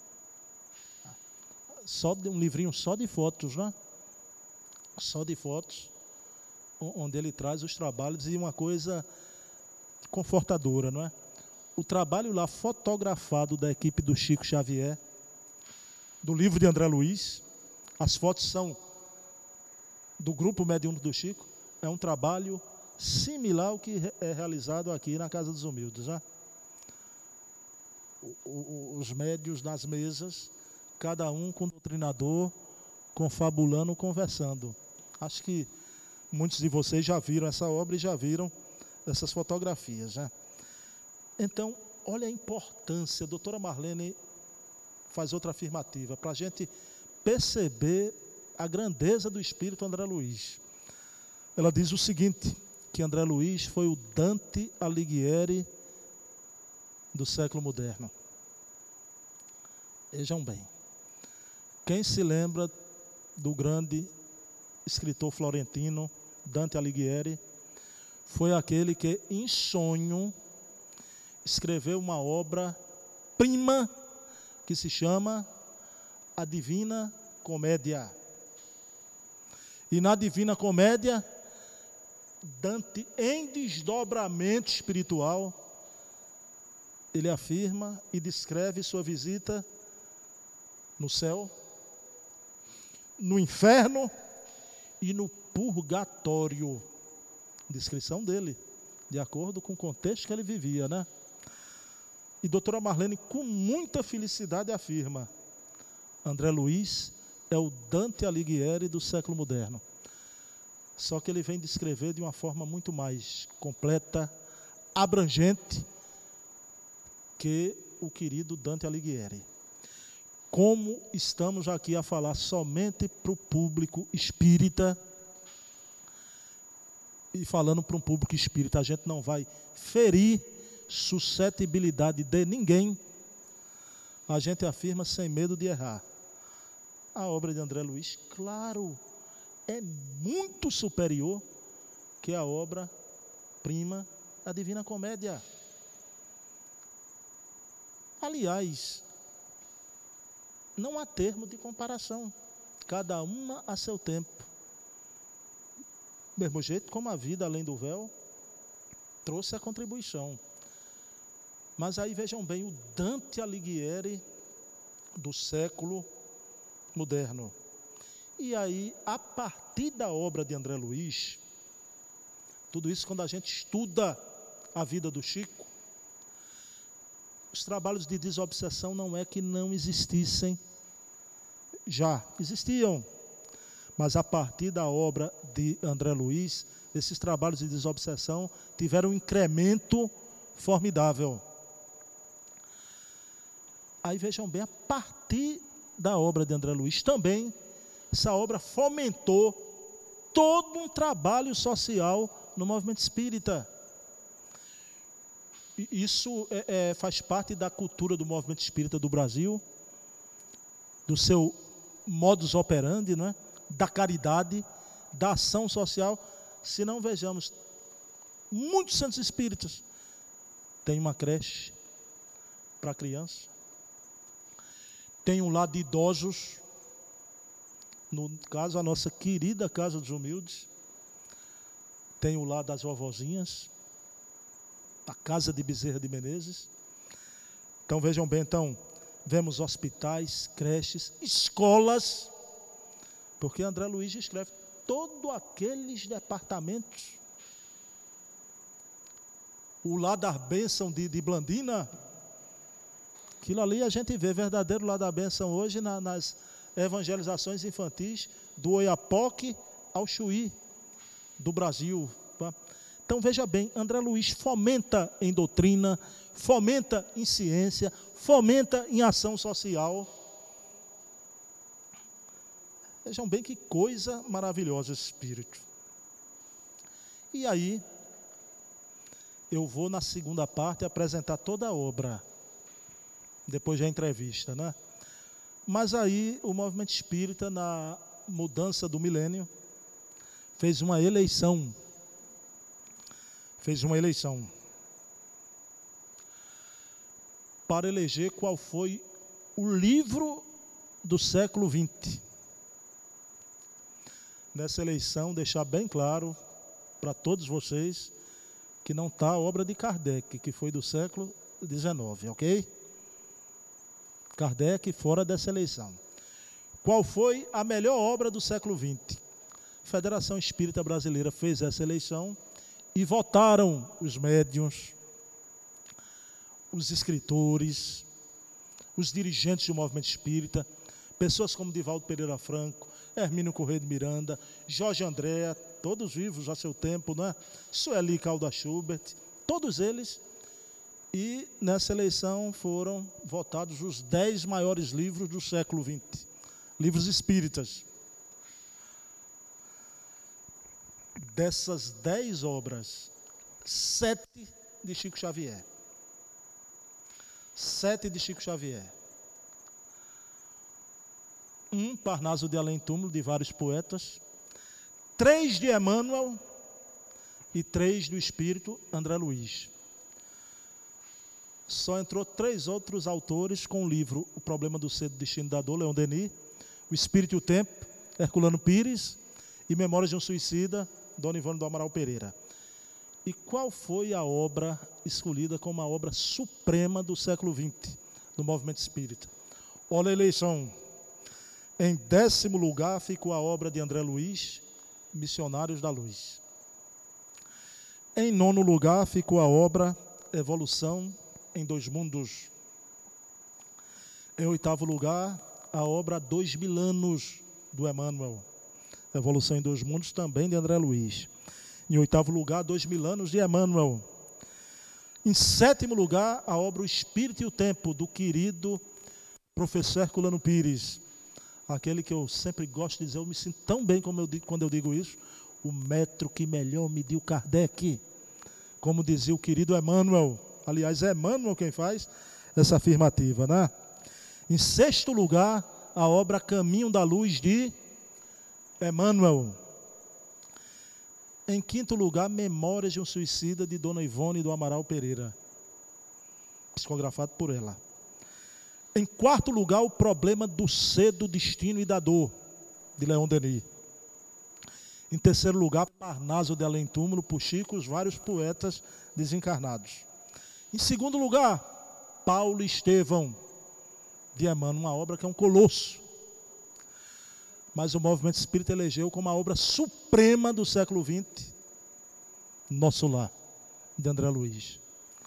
Um livrinho só de fotos, né? Só de fotos, onde ele traz os trabalhos e uma coisa confortadora, não é? O trabalho lá fotografado da equipe do Chico Xavier, do livro de André Luiz, as fotos são do grupo mediúnico do Chico, é um trabalho similar ao que é realizado aqui na Casa dos Humildes, né? Os médios nas mesas, cada um com o doutrinador, confabulando, conversando. Acho que muitos de vocês já viram essa obra e já viram essas fotografias, né? Então, olha a importância. A doutora Marlene faz outra afirmativa, para a gente perceber a grandeza do espírito André Luiz. Ela diz o seguinte, que André Luiz foi o Dante Alighieri do século moderno. Vejam bem, quem se lembra do grande escritor florentino Dante Alighieri, foi aquele que em sonho escreveu uma obra-prima que se chama A Divina Comédia. E na Divina Comédia, Dante, em desdobramento espiritual, ele afirma e descreve sua visita no céu, no inferno e no purgatório. Descrição dele, de acordo com o contexto que ele vivia, né? E doutora Marlene, com muita felicidade, afirma: André Luiz é o Dante Alighieri do século moderno. Só que ele vem descrever de uma forma muito mais completa, abrangente, que o querido Dante Alighieri. Como estamos aqui a falar somente para o público espírita, e falando para um público espírita, a gente não vai ferir suscetibilidade de ninguém, a gente afirma sem medo de errar. A obra de André Luiz, claro, é muito superior que a obra-prima, a Divina Comédia. Aliás, não há termo de comparação, cada uma a seu tempo. Do mesmo jeito como a vida além do véu trouxe a contribuição. Mas aí vejam bem, o Dante Alighieri do século moderno. E aí, a partir da obra de André Luiz, tudo isso quando a gente estuda a vida do Chico, os trabalhos de desobsessão não é que não existissem, já existiam. Mas a partir da obra de André Luiz, esses trabalhos de desobsessão tiveram um incremento formidável. Aí vejam bem, a partir da obra de André Luiz também, essa obra fomentou todo um trabalho social no movimento espírita. E isso faz parte da cultura do movimento espírita do Brasil, do seu modus operandi, não é? Da caridade, da ação social. Se não vejamos, muitos centros espíritas têm uma creche para criança, tem um lar de idosos, no caso a nossa querida Casa dos Humildes, tem o lar das vovozinhas, a Casa de Bezerra de Menezes. Então vejam bem, vemos hospitais, creches, escolas, porque André Luiz escreve todos aqueles departamentos. O lar da bênção de Blandina, aquilo ali a gente vê, verdadeiro lar da bênção hoje nas evangelizações infantis do Oiapoque ao Chuí do Brasil. Tá? Então veja bem, André Luiz fomenta em doutrina, fomenta em ciência, fomenta em ação social. Vejam bem que coisa maravilhosa esse espírito. E aí, eu vou na segunda parte apresentar toda a obra, depois da entrevista, né? Mas aí o movimento espírita, na mudança do milênio, fez uma eleição. para eleger qual foi o livro do século XX. Nessa eleição, deixar bem claro para todos vocês que não está a obra de Kardec, que foi do século XIX, ok? Kardec fora dessa eleição. Qual foi a melhor obra do século XX? A Federação Espírita Brasileira fez essa eleição e votaram os médiuns, os escritores, os dirigentes do movimento espírita, pessoas como Divaldo Pereira Franco, Hermínio Corrêa de Miranda, Jorge Andréa, todos vivos já há seu tempo, né? Sueli Caldas Schubert, todos eles. E nessa eleição foram votados os 10 maiores livros do século XX, livros espíritas. Dessas 10 obras, 7 de Chico Xavier. 7 de Chico Xavier. Um Parnaso de Além Túmulo, de vários poetas. 3 de Emmanuel e 3 do Espírito André Luiz. Só entrou 3 outros autores com o livro O Problema do Ser, do Destino da Dor, Leon Denis, O Espírito e o Tempo, Herculano Pires, e Memórias de um Suicida, Dona Ivone do Amaral Pereira. E qual foi a obra escolhida como a obra suprema do século XX, do movimento espírita? Olha a eleição. Em 10º lugar ficou a obra de André Luiz, Missionários da Luz. Em 9º lugar ficou a obra Evolução em 2 Mundos. Em 8º lugar, a obra 2000 anos, do Emmanuel. Evolução em 2 Mundos, também de André Luiz. Em 8º lugar, 2000 anos, de Emmanuel. Em 7º lugar, a obra O Espírito e o Tempo, do querido professor Herculano Pires. Aquele que eu sempre gosto de dizer, eu me sinto tão bem quando eu digo isso, o metro que melhor mediu Kardec. Como dizia o querido Emmanuel. Aliás, é Emmanuel quem faz essa afirmativa, né? Em 6º lugar, a obra Caminho da Luz, de Emmanuel. Em 5º lugar, Memórias de um Suicida, de Dona Ivone do Amaral Pereira, psicografado por ela. Em 4º lugar, O Problema do Ser, do Destino e da Dor, de Leon Denis. Em 3º lugar, Parnaso de Além Túmulo, por Chico, os vários poetas desencarnados. Em 2º lugar, Paulo Estevão, de Emmanuel, uma obra que é um colosso. Mas o movimento espírita elegeu como a obra suprema do século XX, Nosso Lar, de André Luiz.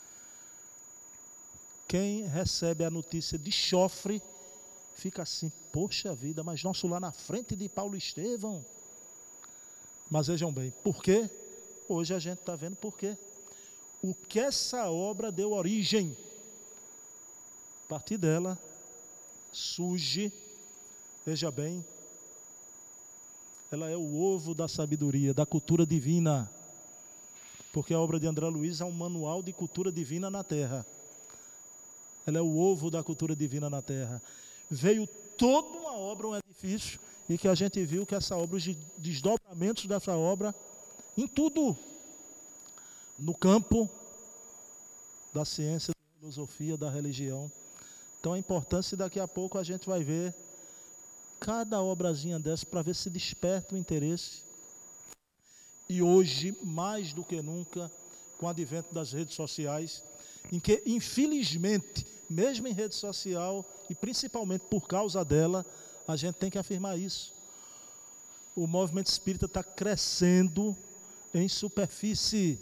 Quem recebe a notícia de chofre, fica assim, poxa vida, mas Nosso Lar na frente de Paulo Estevão. Mas vejam bem, por quê? Hoje a gente está vendo por quê. O que essa obra deu origem. A partir dela, surge, veja bem, ela é o ovo da sabedoria, da cultura divina. Porque a obra de André Luiz é um manual de cultura divina na Terra. Ela é o ovo da cultura divina na Terra. Veio toda uma obra, um edifício, e que a gente viu que essa obra, os desdobramentos dessa obra, em tudo, no campo da ciência, da filosofia, da religião. Então a importância, daqui a pouco a gente vai ver cada obrazinha dessa para ver se desperta o interesse. E hoje, mais do que nunca, com o advento das redes sociais, em que, infelizmente, mesmo em rede social, e principalmente por causa dela, a gente tem que afirmar isso. O movimento espírita está crescendo em superfície,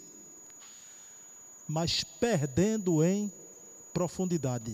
mas perdendo em profundidade.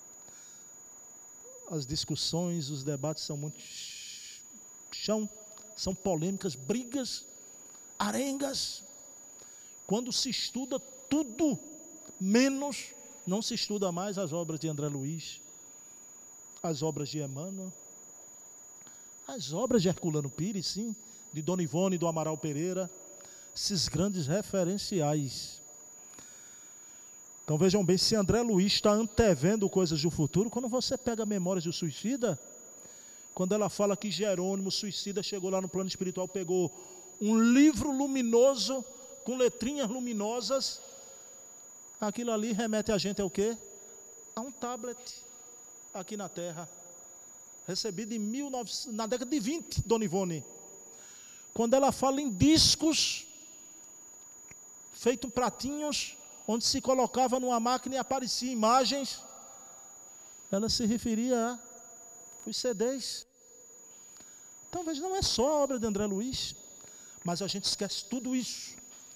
As discussões, os debates são muito chão, são polêmicas, brigas, arengas. Quando se estuda tudo, menos, não se estuda mais as obras de André Luiz, as obras de Emmanuel, as obras de Herculano Pires, sim, de Dona Ivone do Amaral Pereira, esses grandes referenciais. Então vejam bem, se André Luiz está antevendo coisas do futuro, quando você pega Memórias do Suicida, quando ela fala que Jerônimo, suicida, chegou lá no plano espiritual, pegou um livro luminoso, com letrinhas luminosas, aquilo ali remete a gente ao quê? Há um tablet aqui na Terra, recebido na década de 20, Dona Ivone. Quando ela fala em discos, feitos pratinhos, onde se colocava numa máquina e apareciam imagens, ela se referia aos CDs. Então, veja, não é só a obra de André Luiz, mas a gente esquece tudo isso.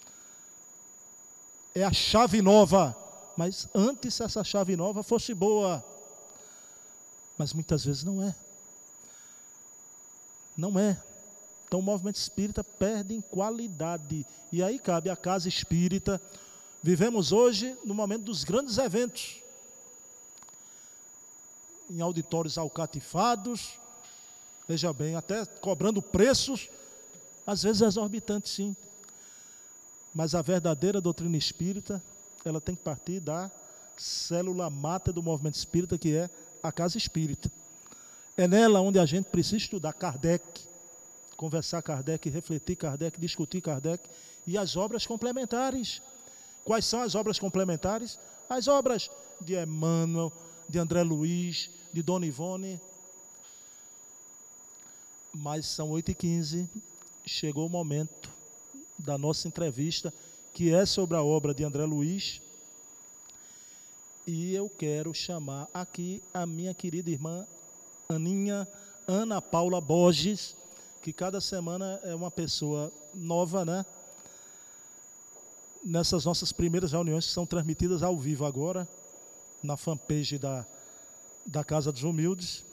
É a chave nova, mas antes essa chave nova fosse boa. Mas muitas vezes não é. Não é. Então o movimento espírita perde em qualidade. E aí cabe à casa espírita. Vivemos hoje no momento dos grandes eventos. Em auditórios alcatifados. Veja bem, até cobrando preços, às vezes exorbitantes, sim. Mas a verdadeira doutrina espírita, ela tem que partir da célula máter do movimento espírita, que é a casa espírita. É nela onde a gente precisa estudar Kardec, conversar Kardec, refletir Kardec, discutir Kardec e as obras complementares. Quais são as obras complementares? As obras de Emmanuel, de André Luiz, de Dona Ivone. Mas são 8h15, chegou o momento da nossa entrevista, que é sobre a obra de André Luiz. E eu quero chamar aqui a minha querida irmã Ana Paula Borges, que cada semana é uma pessoa nova, né? Nessas nossas primeiras reuniões, que são transmitidas ao vivo agora, na fanpage da Casa dos Humildes.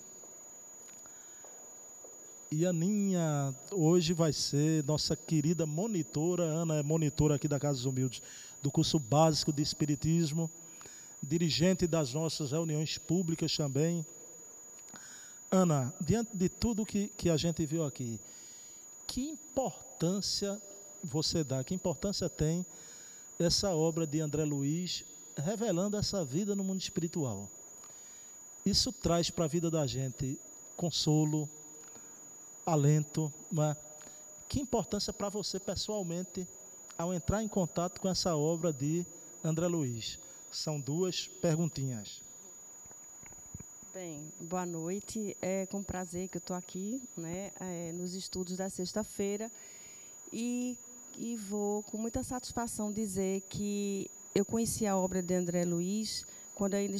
E a Aninha hoje vai ser nossa querida monitora. Ana é monitora aqui da Casa dos Humildes, do curso básico de Espiritismo, dirigente das nossas reuniões públicas também. Ana, diante de tudo que a gente viu aqui, que importância você dá, que importância tem essa obra de André Luiz, revelando essa vida no mundo espiritual? Isso traz para a vida da gente consolo, alento, mas que importância para você pessoalmente ao entrar em contato com essa obra de André Luiz? São 2 perguntinhas. Bem, boa noite. É com prazer que eu estou aqui, né, nos estudos da sexta-feira e vou com muita satisfação dizer que eu conheci a obra de André Luiz quando ainda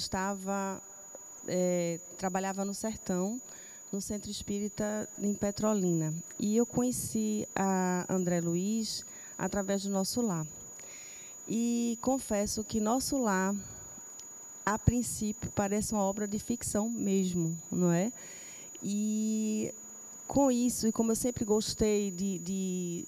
trabalhava no Sertão, no Centro Espírita em Petrolina. E eu conheci a André Luiz através do Nosso Lar. E confesso que Nosso Lar, a princípio, parece uma obra de ficção mesmo, não é? E com isso, e como eu sempre gostei de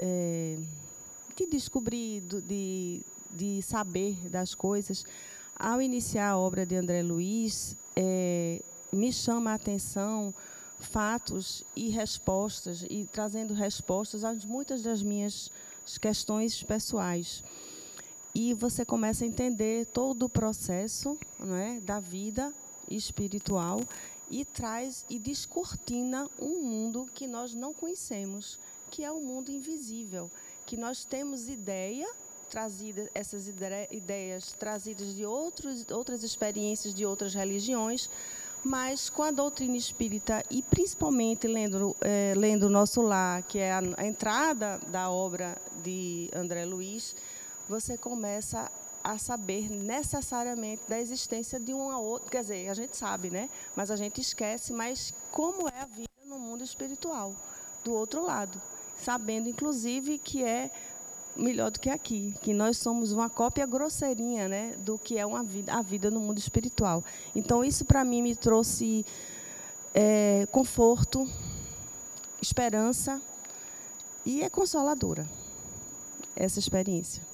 descobrir, de saber das coisas, ao iniciar a obra de André Luiz, me chama a atenção fatos e respostas, e trazendo respostas a muitas das minhas questões pessoais. E você começa a entender todo o processo, não é, da vida espiritual e traz e descortina um mundo que nós não conhecemos, que é o mundo invisível, que nós temos essas ideias trazidas de outras experiências de outras religiões, mas com a doutrina espírita e principalmente lendo o Nosso Lar, que é a entrada da obra de André Luiz, você começa a saber necessariamente da existência de uma outra, quer dizer, a gente sabe, né? Mas a gente esquece, mas como é a vida no mundo espiritual, do outro lado, sabendo inclusive que é melhor do que aqui, que nós somos uma cópia grosseirinha, né, do que é a vida no mundo espiritual. Então isso para mim me trouxe conforto, esperança e é consoladora essa experiência.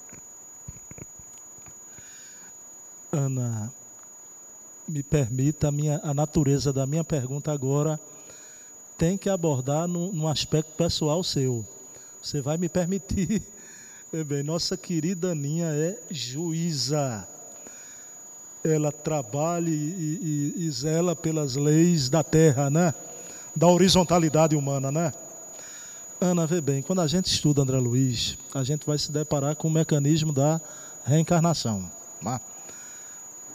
Ana, me permita, a natureza da minha pergunta agora tem que abordar num aspecto pessoal seu. Você vai me permitir? Bem, nossa querida Aninha é juíza. Ela trabalha e zela pelas leis da terra, né? Da horizontalidade humana, né? Ana, vê bem, quando a gente estuda André Luiz, a gente vai se deparar com o mecanismo da reencarnação, né?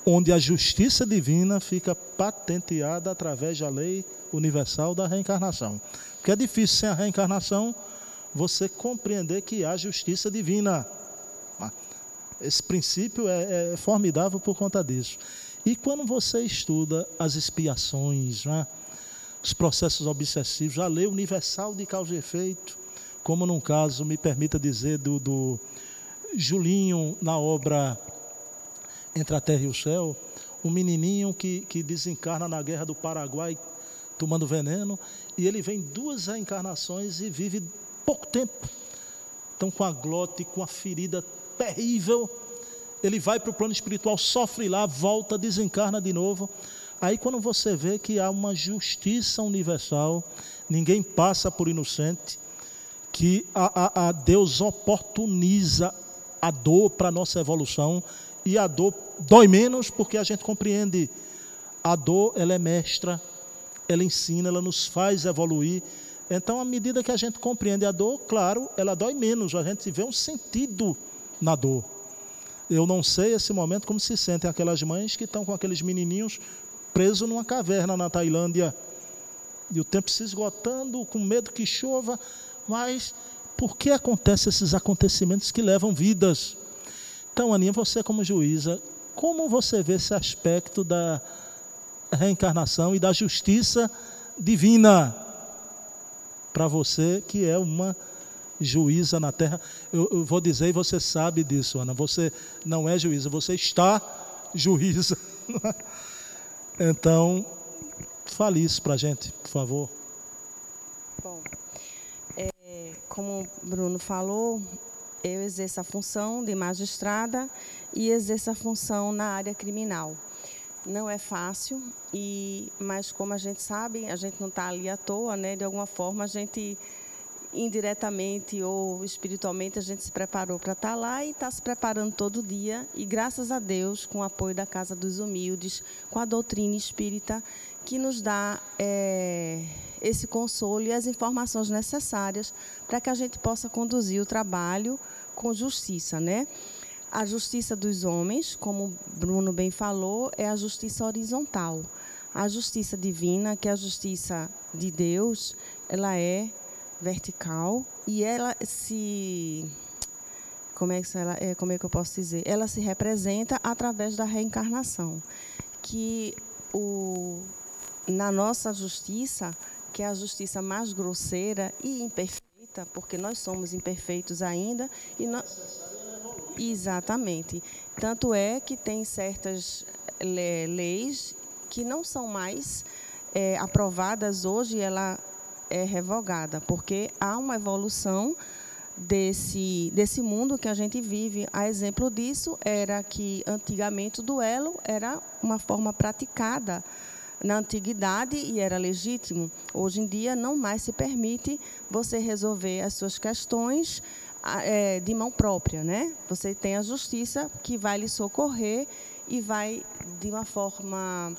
onde a justiça divina fica patenteada através da lei universal da reencarnação. Porque é difícil, sem a reencarnação, você compreender que há justiça divina. Esse princípio é formidável por conta disso. E quando você estuda as expiações, né, os processos obsessivos, a lei universal de causa e efeito, como num caso, me permita dizer, do Julinho, na obra Entre a Terra e o Céu, um menininho que desencarna na Guerra do Paraguai tomando veneno, e ele vem 2 reencarnações e vive pouco tempo. Então, com a glote, com a ferida terrível, ele vai para o plano espiritual, sofre lá, volta, desencarna de novo. Aí quando você vê que há uma justiça universal, ninguém passa por inocente, que a Deus oportuniza a dor para a nossa evolução, e a dor dói menos porque a gente compreende. A dor, ela é mestra, ela ensina, ela nos faz evoluir. Então, à medida que a gente compreende a dor, claro, ela dói menos, a gente vê um sentido na dor. Eu não sei esse momento como se sentem aquelas mães que estão com aqueles menininhos presos numa caverna na Tailândia, e o tempo se esgotando, com medo que chova. Mas por que acontecem esses acontecimentos que levam vidas? Então, Aninha, você como juíza, como você vê esse aspecto da reencarnação e da justiça divina para você, que é uma juíza na Terra? Eu vou dizer, e você sabe disso, Ana, você não é juíza, você está juíza. Então, fale isso para a gente, por favor. Bom, como o Bruno falou, eu exerço a função de magistrada e exerço a função na área criminal. Não é fácil, mas como a gente sabe, a gente não está ali à toa, né? De alguma forma, a gente, indiretamente ou espiritualmente, a gente se preparou para estar lá e está se preparando todo dia. E graças a Deus, com o apoio da Casa dos Humildes, com a doutrina espírita, que nos dá esse consolo e as informações necessárias para que a gente possa conduzir o trabalho com justiça, né? A justiça dos homens, como o Bruno bem falou, é a justiça horizontal. A justiça divina, que é a justiça de Deus, ela é vertical e ela se... Como é que eu posso dizer? Ela se representa através da reencarnação. Que na nossa justiça, que é a justiça mais grosseira e imperfeita, porque nós somos imperfeitos ainda, exatamente. Tanto é que tem certas leis que não são mais aprovadas hoje, ela é revogada, porque há uma evolução desse mundo que a gente vive. A exemplo disso era que antigamente o duelo era uma forma praticada na antiguidade e era legítimo. Hoje em dia não mais se permite você resolver as suas questões de mão própria, né? Você tem a justiça que vai lhe socorrer e vai, de uma forma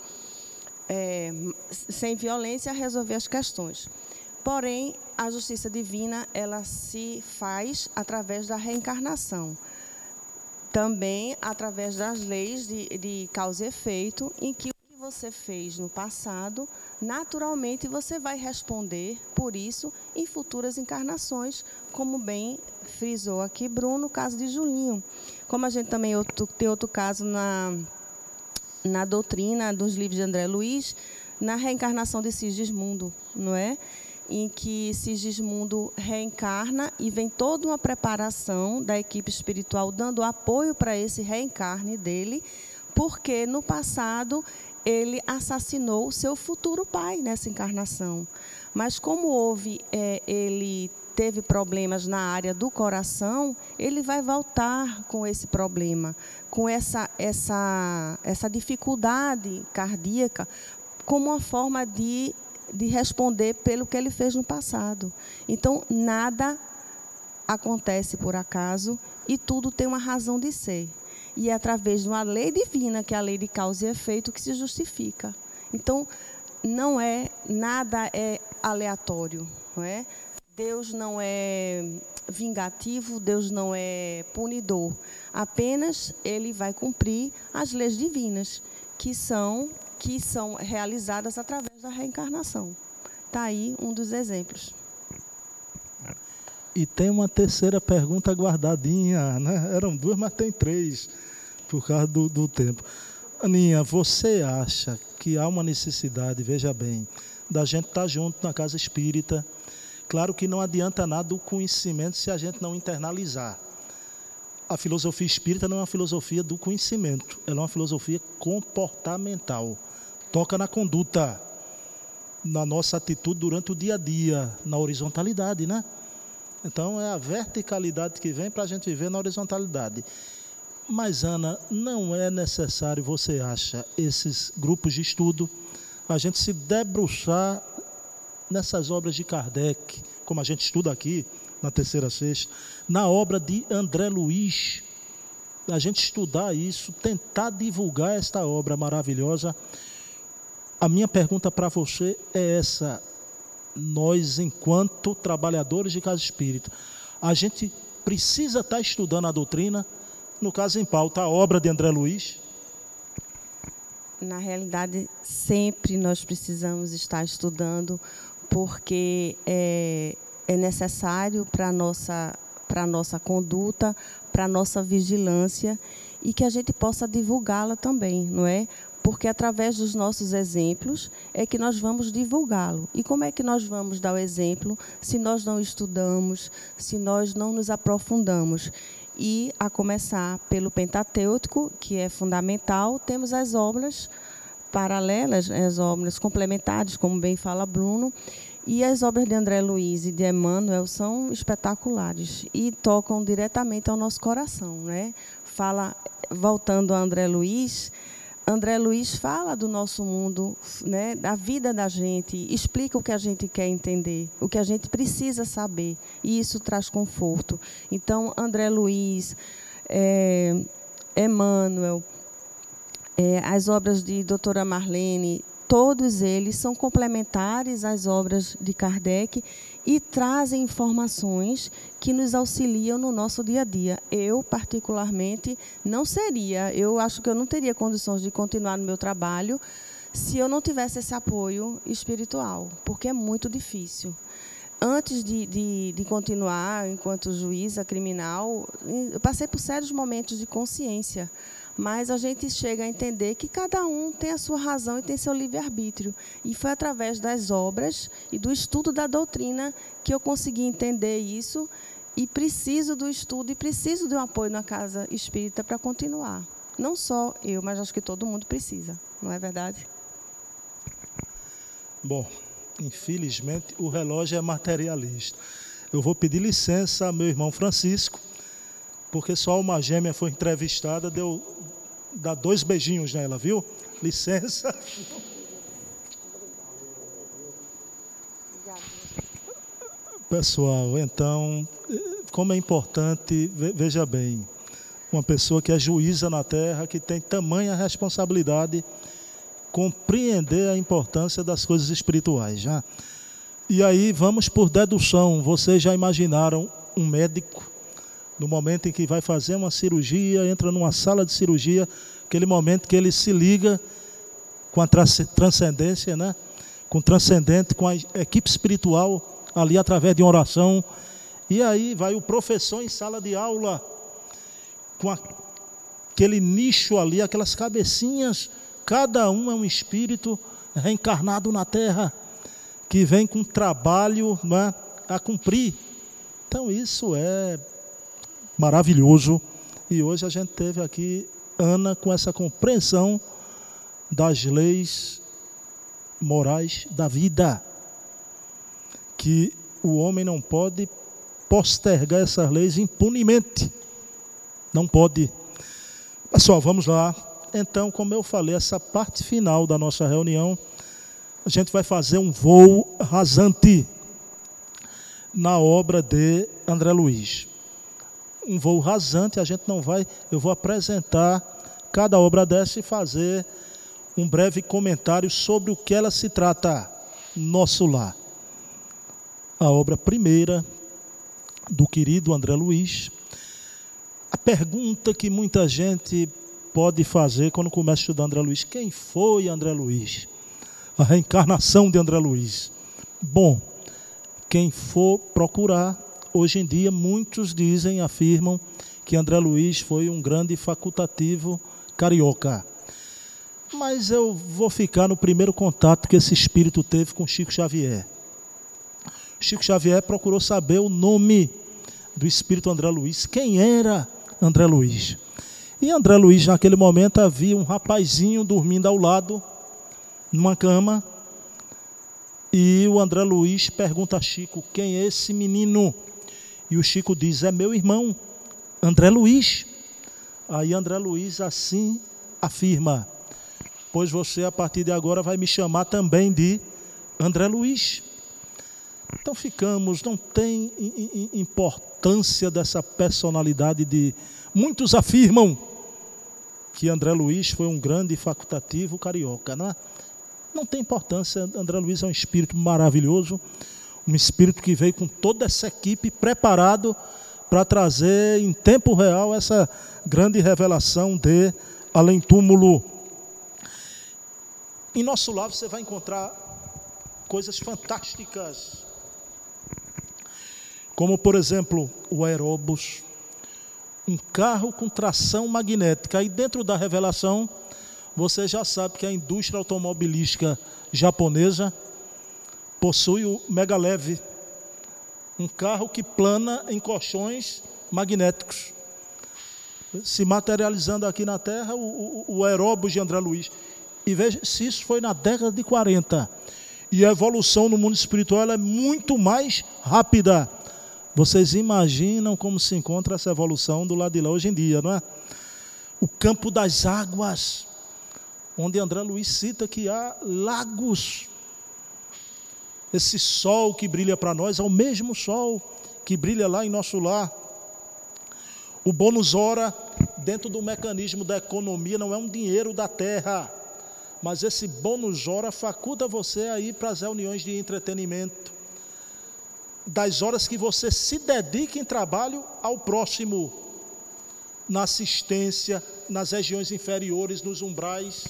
sem violência, resolver as questões. Porém, a justiça divina, ela se faz através da reencarnação. Também através das leis de causa e efeito, em que o que você fez no passado, naturalmente você vai responder por isso em futuras encarnações, como bem frisou aqui Bruno, no caso de Julinho. Como a gente também tem outro caso na doutrina dos livros de André Luiz, na reencarnação de Sigismundo, não é? Em que Sigismundo reencarna e vem toda uma preparação da equipe espiritual dando apoio para esse reencarne dele, porque no passado ele assassinou o seu futuro pai nessa encarnação. Mas como ele teve problemas na área do coração, ele vai voltar com esse problema, com essa dificuldade cardíaca, como uma forma de responder pelo que ele fez no passado. Então, nada acontece por acaso e tudo tem uma razão de ser. E é através de uma lei divina, que é a lei de causa e efeito, que se justifica. Então, nada é aleatório, não é? Deus não é vingativo, Deus não é punidor. Apenas Ele vai cumprir as leis divinas, que são realizadas através da reencarnação. Está aí um dos exemplos. E tem uma terceira pergunta guardadinha, né? Eram 2, mas tem 3, por causa do tempo. Aninha, você acha que há uma necessidade, veja bem, da gente estar junto na casa espírita? Claro que não adianta nada o conhecimento se a gente não internalizar. A filosofia espírita não é uma filosofia do conhecimento, ela é uma filosofia comportamental. Toca na conduta, na nossa atitude durante o dia a dia, na horizontalidade, né? Então é a verticalidade que vem para a gente viver na horizontalidade. Mas, Ana, não é necessário, você acha, esses grupos de estudo, a gente se debruçar nessas obras de Kardec, como a gente estuda aqui, na terceira sexta, na obra de André Luiz, a gente estudar isso, tentar divulgar esta obra maravilhosa. A minha pergunta para você é essa: nós, enquanto trabalhadores de casa espírita, a gente precisa estar estudando a doutrina, no caso em pauta, a obra de André Luiz? Na realidade, sempre nós precisamos estar estudando, porque é necessário para a nossa conduta, para a nossa vigilância, e que a gente possa divulgá-la também, não é? Porque através dos nossos exemplos é que nós vamos divulgá-lo. E como é que nós vamos dar o exemplo se nós não estudamos, se nós não nos aprofundamos? E, a começar pelo Pentateuco, que é fundamental, temos as obras paralelas, as obras complementares, como bem fala Bruno, e as obras de André Luiz e de Emmanuel são espetaculares e tocam diretamente ao nosso coração, né? Voltando a André Luiz fala do nosso mundo, né, da vida da gente, explica o que a gente quer entender, o que a gente precisa saber, e isso traz conforto. Então, André Luiz, Emmanuel, as obras de doutora Marlene, todos eles são complementares às obras de Kardec e trazem informações que nos auxiliam no nosso dia a dia. Eu, particularmente, eu acho que eu não teria condições de continuar no meu trabalho se eu não tivesse esse apoio espiritual, porque é muito difícil. Antes de continuar enquanto juíza criminal, eu passei por sérios momentos de consciência, mas a gente chega a entender que cada um tem a sua razão e tem seu livre-arbítrio. E foi através das obras e do estudo da doutrina que eu consegui entender isso, e preciso do estudo e preciso de um apoio na casa espírita para continuar. Não só eu, mas acho que todo mundo precisa, não é verdade? Bom, infelizmente o relógio é materialista. Eu vou pedir licença ao meu irmão Francisco, porque só uma gêmea foi entrevistada, dá 2 beijinhos nela, viu? Licença. Pessoal, então, como é importante, veja bem, uma pessoa que é juíza na terra, que tem tamanha responsabilidade, compreender a importância das coisas espirituais. Já. E aí vamos por dedução. Vocês já imaginaram um médico, no momento em que vai fazer uma cirurgia, entra numa sala de cirurgia, aquele momento que ele se liga com a transcendência, né? Com o transcendente, com a equipe espiritual, ali através de uma oração. E aí vai o professor em sala de aula, com aquele nicho ali, aquelas cabecinhas, cada um é um espírito reencarnado na terra, que vem com trabalho, né, a cumprir. Então isso é maravilhoso. E hoje a gente teve aqui Ana com essa compreensão das leis morais da vida, que o homem não pode postergar essas leis impunemente. Não pode. Pessoal, vamos lá. Então, como eu falei, essa parte final da nossa reunião, a gente vai fazer um voo rasante na obra de André Luiz. Um voo rasante, a gente não vai... Eu vou apresentar cada obra dessa e fazer um breve comentário sobre o que ela se trata. Nosso Lar. A obra primeira do querido André Luiz. A pergunta que muita gente pode fazer quando começa a estudar André Luiz: quem foi André Luiz? A reencarnação de André Luiz. Bom, quem for procurar, hoje em dia muitos afirmam que André Luiz foi um grande facultativo carioca. Mas eu vou ficar no primeiro contato que esse espírito teve com Chico Xavier. Chico Xavier procurou saber o nome do espírito André Luiz. Quem era André Luiz? E André Luiz, naquele momento, havia um rapazinho dormindo ao lado, numa cama. E o André Luiz pergunta a Chico: quem é esse menino? E o Chico diz: é meu irmão, André Luiz. Aí André Luiz assim afirma: pois você a partir de agora vai me chamar também de André Luiz. Então ficamos, não tem importância dessa personalidade de... Muitos afirmam que André Luiz foi um grande facultativo carioca, não é? Não tem importância. André Luiz é um espírito maravilhoso, um espírito que veio com toda essa equipe preparado para trazer em tempo real essa grande revelação de Além Túmulo. Em nosso lar você vai encontrar coisas fantásticas, como por exemplo o aeróbus, um carro com tração magnética. E dentro da revelação você já sabe que a indústria automobilística japonesa possui o Megalev, um carro que plana em colchões magnéticos, se materializando aqui na Terra o aeróbus de André Luiz. E veja se isso foi na década de 40. E a evolução no mundo espiritual é muito mais rápida. Vocês imaginam como se encontra essa evolução do lado de lá hoje em dia, não é? O campo das águas, onde André Luiz cita que há lagos. Esse sol que brilha para nós é o mesmo sol que brilha lá em nosso lar. O bônus hora, dentro do mecanismo da economia, não é um dinheiro da terra, mas esse bônus hora faculta você a ir para as reuniões de entretenimento, das horas que você se dedica em trabalho ao próximo, na assistência, nas regiões inferiores, nos umbrais.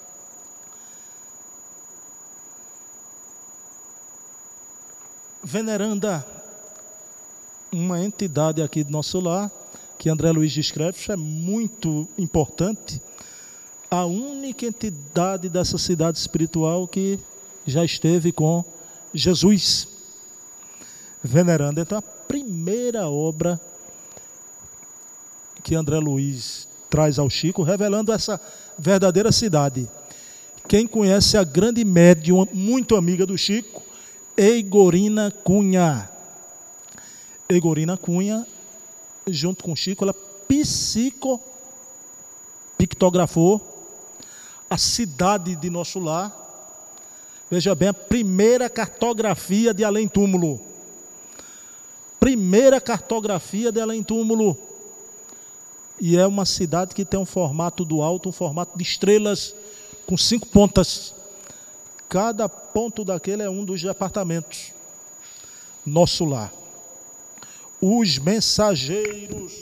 Veneranda, uma entidade aqui do nosso lar, que André Luiz descreve, isso é muito importante, a única entidade dessa cidade espiritual que já esteve com Jesus. Veneranda, então a primeira obra que André Luiz traz ao Chico, revelando essa verdadeira cidade. Quem conhece a grande médium, muito amiga do Chico, Eigorina Cunha. Eigorina Cunha, junto com o Chico, ela pictografou a cidade de nosso lar. Veja bem, a primeira cartografia de Além Túmulo. Primeira cartografia de Além Túmulo. E é uma cidade que tem um formato do alto, um formato de estrelas, com 5 pontas. Cada ponto daquele é um dos departamentos. Nosso lar. Os Mensageiros.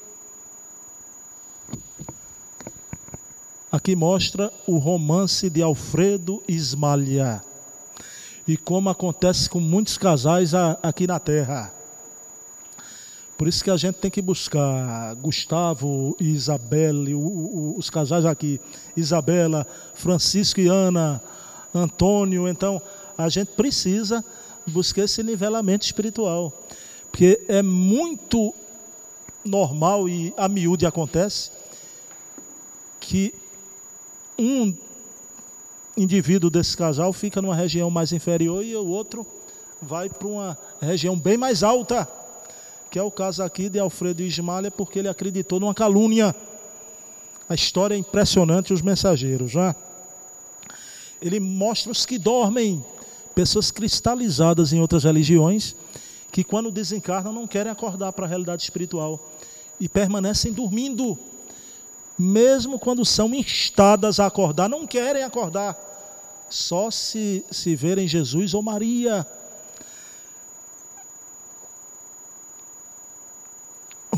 Aqui mostra o romance de Alfredo Ismalha. E como acontece com muitos casais aqui na Terra. Por isso que a gente tem que buscar Gustavo e Isabelle, os casais aqui, Isabela, Francisco e Ana, Antônio. Então, a gente precisa buscar esse nivelamento espiritual. Porque é muito normal e a miúde acontece que um indivíduo desse casal fica numa região mais inferior e o outro vai para uma região bem mais alta, que é o caso aqui de Alfredo Ismalha, porque ele acreditou numa calúnia. A história é impressionante, os mensageiros, né? Ele mostra os que dormem, pessoas cristalizadas em outras religiões, que quando desencarnam não querem acordar para a realidade espiritual e permanecem dormindo. Mesmo quando são instadas a acordar, não querem acordar, só se verem Jesus ou Maria.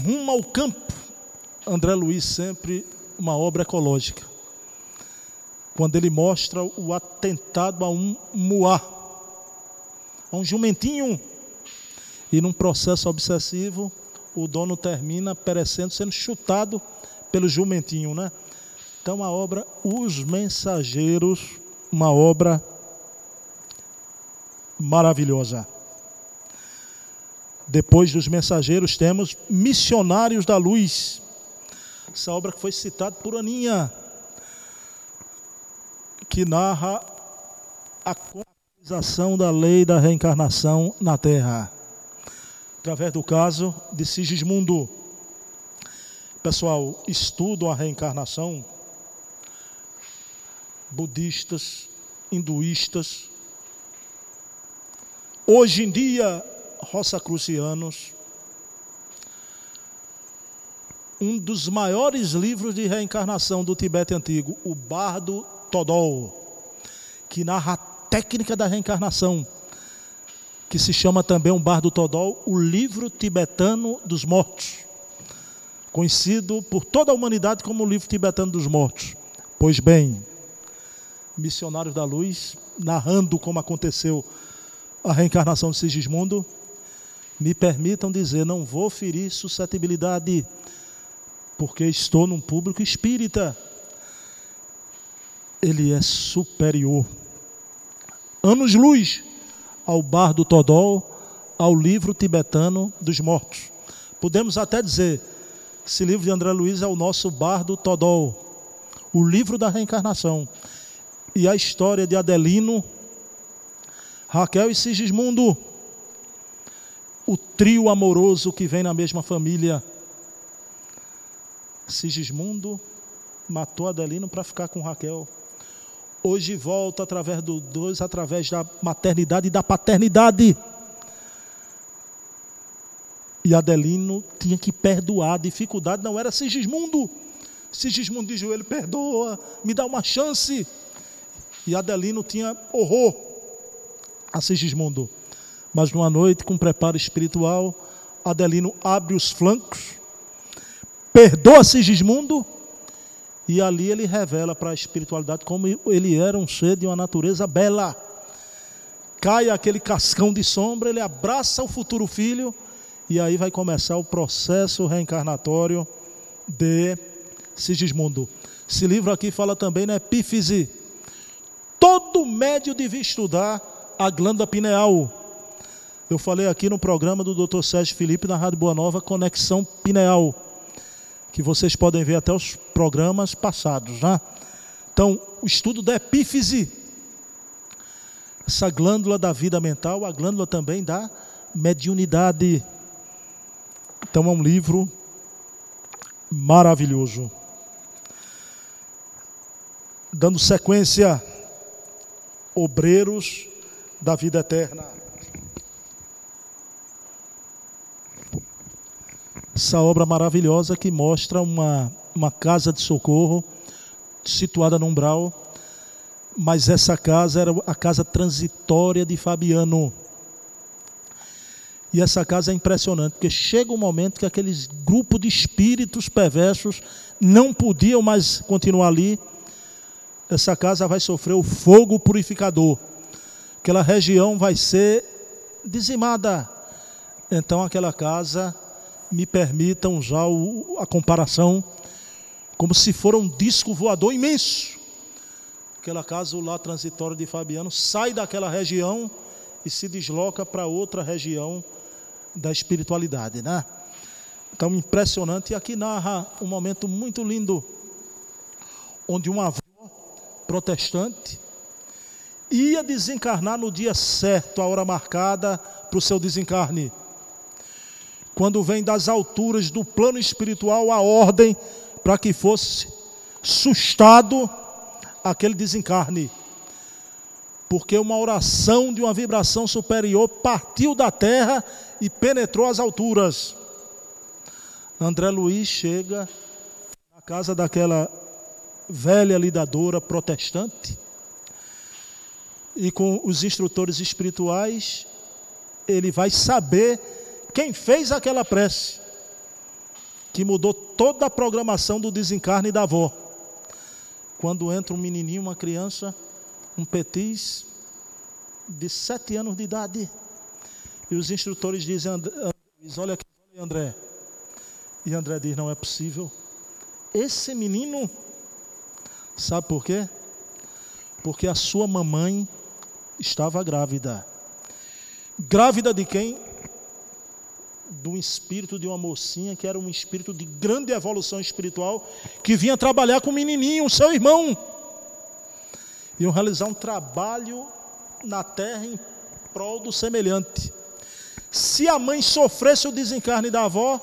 Rumo ao Campo, André Luiz, sempre uma obra ecológica. Quando ele mostra o atentado a um muá, a um jumentinho, e num processo obsessivo, o dono termina perecendo, sendo chutado pelo jumentinho, né? Então a obra Os Mensageiros, uma obra maravilhosa. Depois dos Mensageiros temos Missionários da Luz. Essa obra que foi citada por Aninha, que narra a concretização da lei da reencarnação na Terra, através do caso de Sigismundo. Pessoal, estudam a reencarnação budistas, hinduístas, hoje em dia rosacrucianos. Um dos maiores livros de reencarnação do Tibete Antigo, o Bardo Todol, que narra a técnica da reencarnação, que se chama também, um Bardo Todol, o livro tibetano dos mortos, conhecido por toda a humanidade como o livro tibetano dos mortos. Pois bem, Missionários da Luz, narrando como aconteceu a reencarnação de Sigismundo, me permitam dizer, não vou ferir suscetibilidade, porque estou num público espírita. Ele é superior, anos-luz, ao Bardo Todol, ao livro tibetano dos mortos. Podemos até dizer, esse livro de André Luiz é o nosso Bardo Todol, o livro da reencarnação. E a história de Adelino, Raquel e Sigismundo, o trio amoroso que vem na mesma família. Sigismundo matou Adelino para ficar com Raquel. Hoje volta através dos dois, através da maternidade e da paternidade. E Adelino tinha que perdoar. A dificuldade não era Sigismundo. Sigismundo de joelho, perdoa, me dá uma chance. E Adelino tinha horror a Sigismundo. Mas numa noite, com preparo espiritual, Adelino abre os flancos, perdoa Sigismundo, e ali ele revela para a espiritualidade como ele era um ser de uma natureza bela. Cai aquele cascão de sombra, ele abraça o futuro filho, e aí vai começar o processo reencarnatório de Sigismundo. Esse livro aqui fala também na epífise. Todo médio devia estudar a glândula pineal. Eu falei aqui no programa do Dr. Sérgio Felipe, na Rádio Boa Nova, Conexão Pineal, que vocês podem ver até os programas passados, né? Então, o estudo da epífise, essa glândula da vida mental, a glândula também da mediunidade. Então, é um livro maravilhoso. Dando sequência, Obreiros da Vida Eterna. Essa obra maravilhosa que mostra uma casa de socorro situada no umbral, mas essa casa era a casa transitória de Fabiano. E essa casa é impressionante, porque chega um momento que aqueles grupos de espíritos perversos não podiam mais continuar ali. Essa casa vai sofrer o fogo purificador. Aquela região vai ser dizimada. Então aquela casa, me permitam usar a comparação, como se for um disco voador imenso. Aquela casa, o lar transitório de Fabiano, sai daquela região e se desloca para outra região da espiritualidade, né? Então, impressionante. E aqui narra um momento muito lindo, onde uma avó protestante ia desencarnar no dia certo, a hora marcada para o seu desencarne. Quando vem das alturas do plano espiritual a ordem para que fosse sustado aquele desencarne. Porque uma oração de uma vibração superior partiu da terra e penetrou as alturas. André Luiz chega na casa daquela velha lidadora protestante e com os instrutores espirituais ele vai saber quem fez aquela prece. que mudou toda a programação do desencarne da avó. Quando entra um menininho, uma criança, um petis de 7 anos de idade, e os instrutores dizem: olha aqui, André. E André diz: não é possível. Esse menino, sabe por quê? Porque a sua mamãe estava grávida. Grávida de quem? Do espírito de uma mocinha que era um espírito de grande evolução espiritual, que vinha trabalhar com o menininho, seu irmão. Iam realizar um trabalho na terra em prol do semelhante. Se a mãe sofresse o desencarne da avó,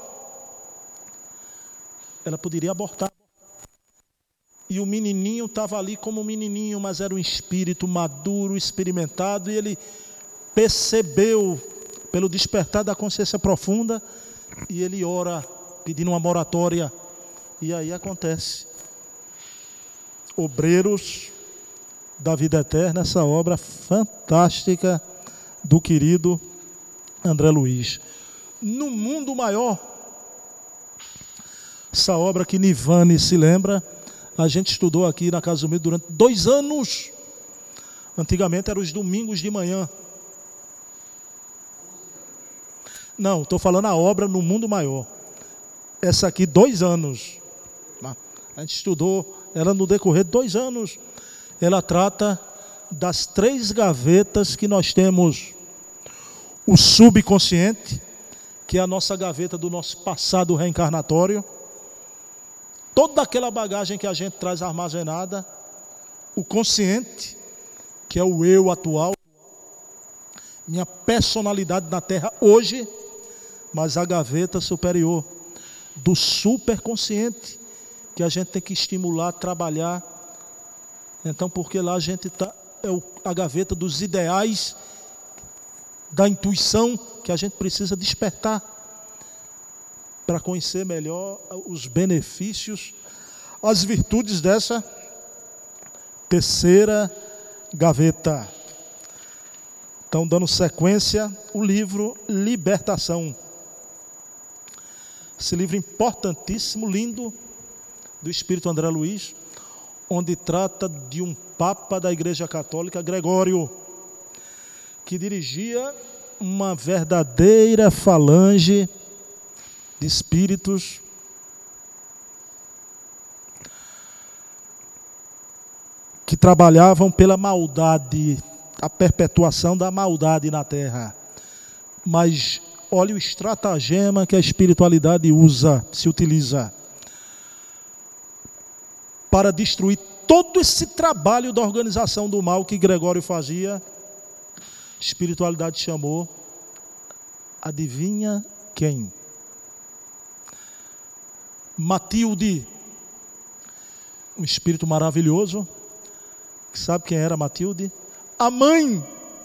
ela poderia abortar. E o menininho estava ali como um menininho, mas era um espírito maduro, experimentado, e ele percebeu, pelo despertar da consciência profunda, e ele ora, pedindo uma moratória. E aí acontece. Obreiros da Vida Eterna, essa obra fantástica do querido André Luiz. No mundo maior, essa obra que Nivane se lembra, a gente estudou aqui na Casa Humilde durante 2 anos. Antigamente eram os domingos de manhã. Não, estou falando a obra no mundo maior. Essa aqui, 2 anos. A gente estudou ela no decorrer de 2 anos. Ela trata das 3 gavetas que nós temos. O subconsciente, que é a nossa gaveta do nosso passado reencarnatório. Toda aquela bagagem que a gente traz armazenada. O consciente, que é o eu atual. Minha personalidade na Terra hoje. Mas a gaveta superior do superconsciente, que a gente tem que estimular, trabalhar. Então, porque lá a gente está, a gaveta dos ideais, da intuição, que a gente precisa despertar para conhecer melhor os benefícios, as virtudes dessa terceira gaveta. Então, dando sequência, o livro Libertação. Esse livro importantíssimo, lindo, do Espírito André Luiz, onde trata de um Papa da Igreja Católica, Gregório, que dirigia uma verdadeira falange de espíritos que trabalhavam pela maldade, a perpetuação da maldade na Terra. Mas olha o estratagema que a espiritualidade se utiliza para destruir todo esse trabalho da organização do mal que Gregório fazia. A espiritualidade chamou, adivinha quem? Matilde, um espírito maravilhoso. Sabe quem era Matilde? A mãe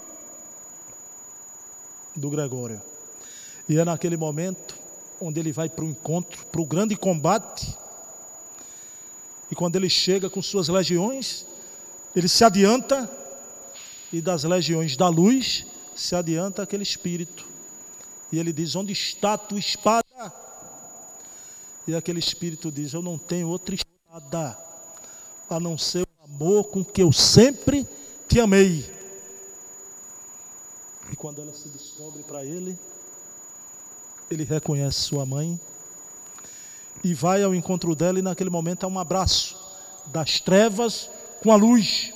do Gregório. E é naquele momento onde ele vai para o encontro, para o grande combate. E quando ele chega com suas legiões, ele se adianta, e das legiões da luz se adianta aquele espírito. E ele diz: onde está a tua espada? E aquele espírito diz: eu não tenho outra espada a não ser o amor com que eu sempre te amei. E quando ela se descobre para ele, ele reconhece sua mãe e vai ao encontro dela, e naquele momento há um abraço das trevas com a luz.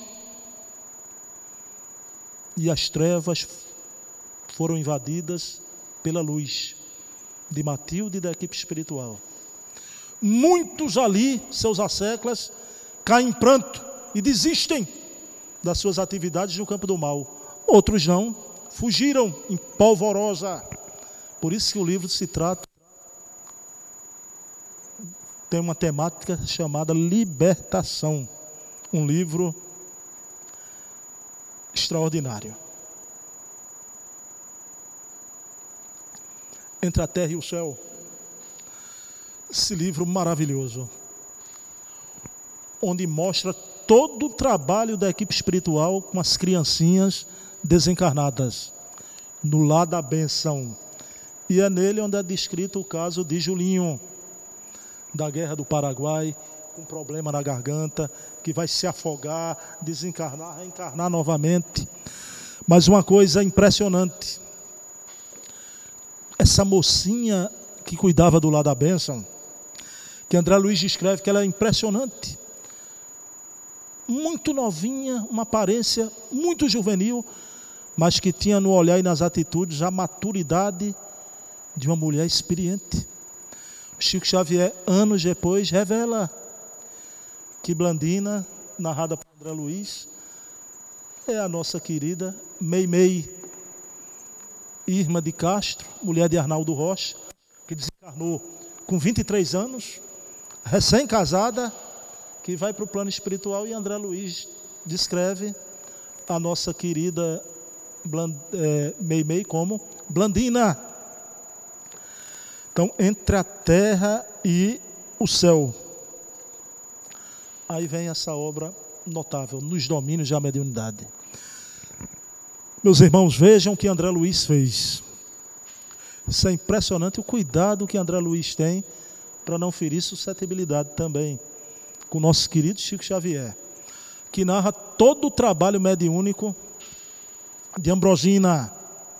E as trevas foram invadidas pela luz de Matilde e da equipe espiritual. Muitos ali, seus asseclas, caem em pranto e desistem das suas atividades no campo do mal. Outros não, fugiram em polvorosa. Por isso que o livro se trata, tem uma temática chamada Libertação. Um livro extraordinário. Entre a Terra e o Céu. Esse livro maravilhoso, onde mostra todo o trabalho da equipe espiritual com as criancinhas desencarnadas, no lar da benção. E é nele onde é descrito o caso de Julinho, da Guerra do Paraguai, com problema na garganta, que vai se afogar, desencarnar, reencarnar novamente. Mas uma coisa impressionante, essa mocinha que cuidava do lado da bênção, que André Luiz descreve que ela é impressionante, muito novinha, uma aparência muito juvenil, mas que tinha no olhar e nas atitudes a maturidade de uma mulher experiente. Chico Xavier, anos depois, revela que Blandina, narrada por André Luiz, é a nossa querida Meimei, Irma de Castro, mulher de Arnaldo Rocha, que desencarnou com 23 anos, recém-casada, que vai para o plano espiritual, e André Luiz descreve a nossa querida Meimei como Blandina. Então, entre a terra e o céu. Aí vem essa obra notável, nos domínios da mediunidade. Meus irmãos, vejam o que André Luiz fez. Isso é impressionante, o cuidado que André Luiz tem para não ferir suscetibilidade também, com o nosso querido Chico Xavier, que narra todo o trabalho mediúnico de Ambrosina.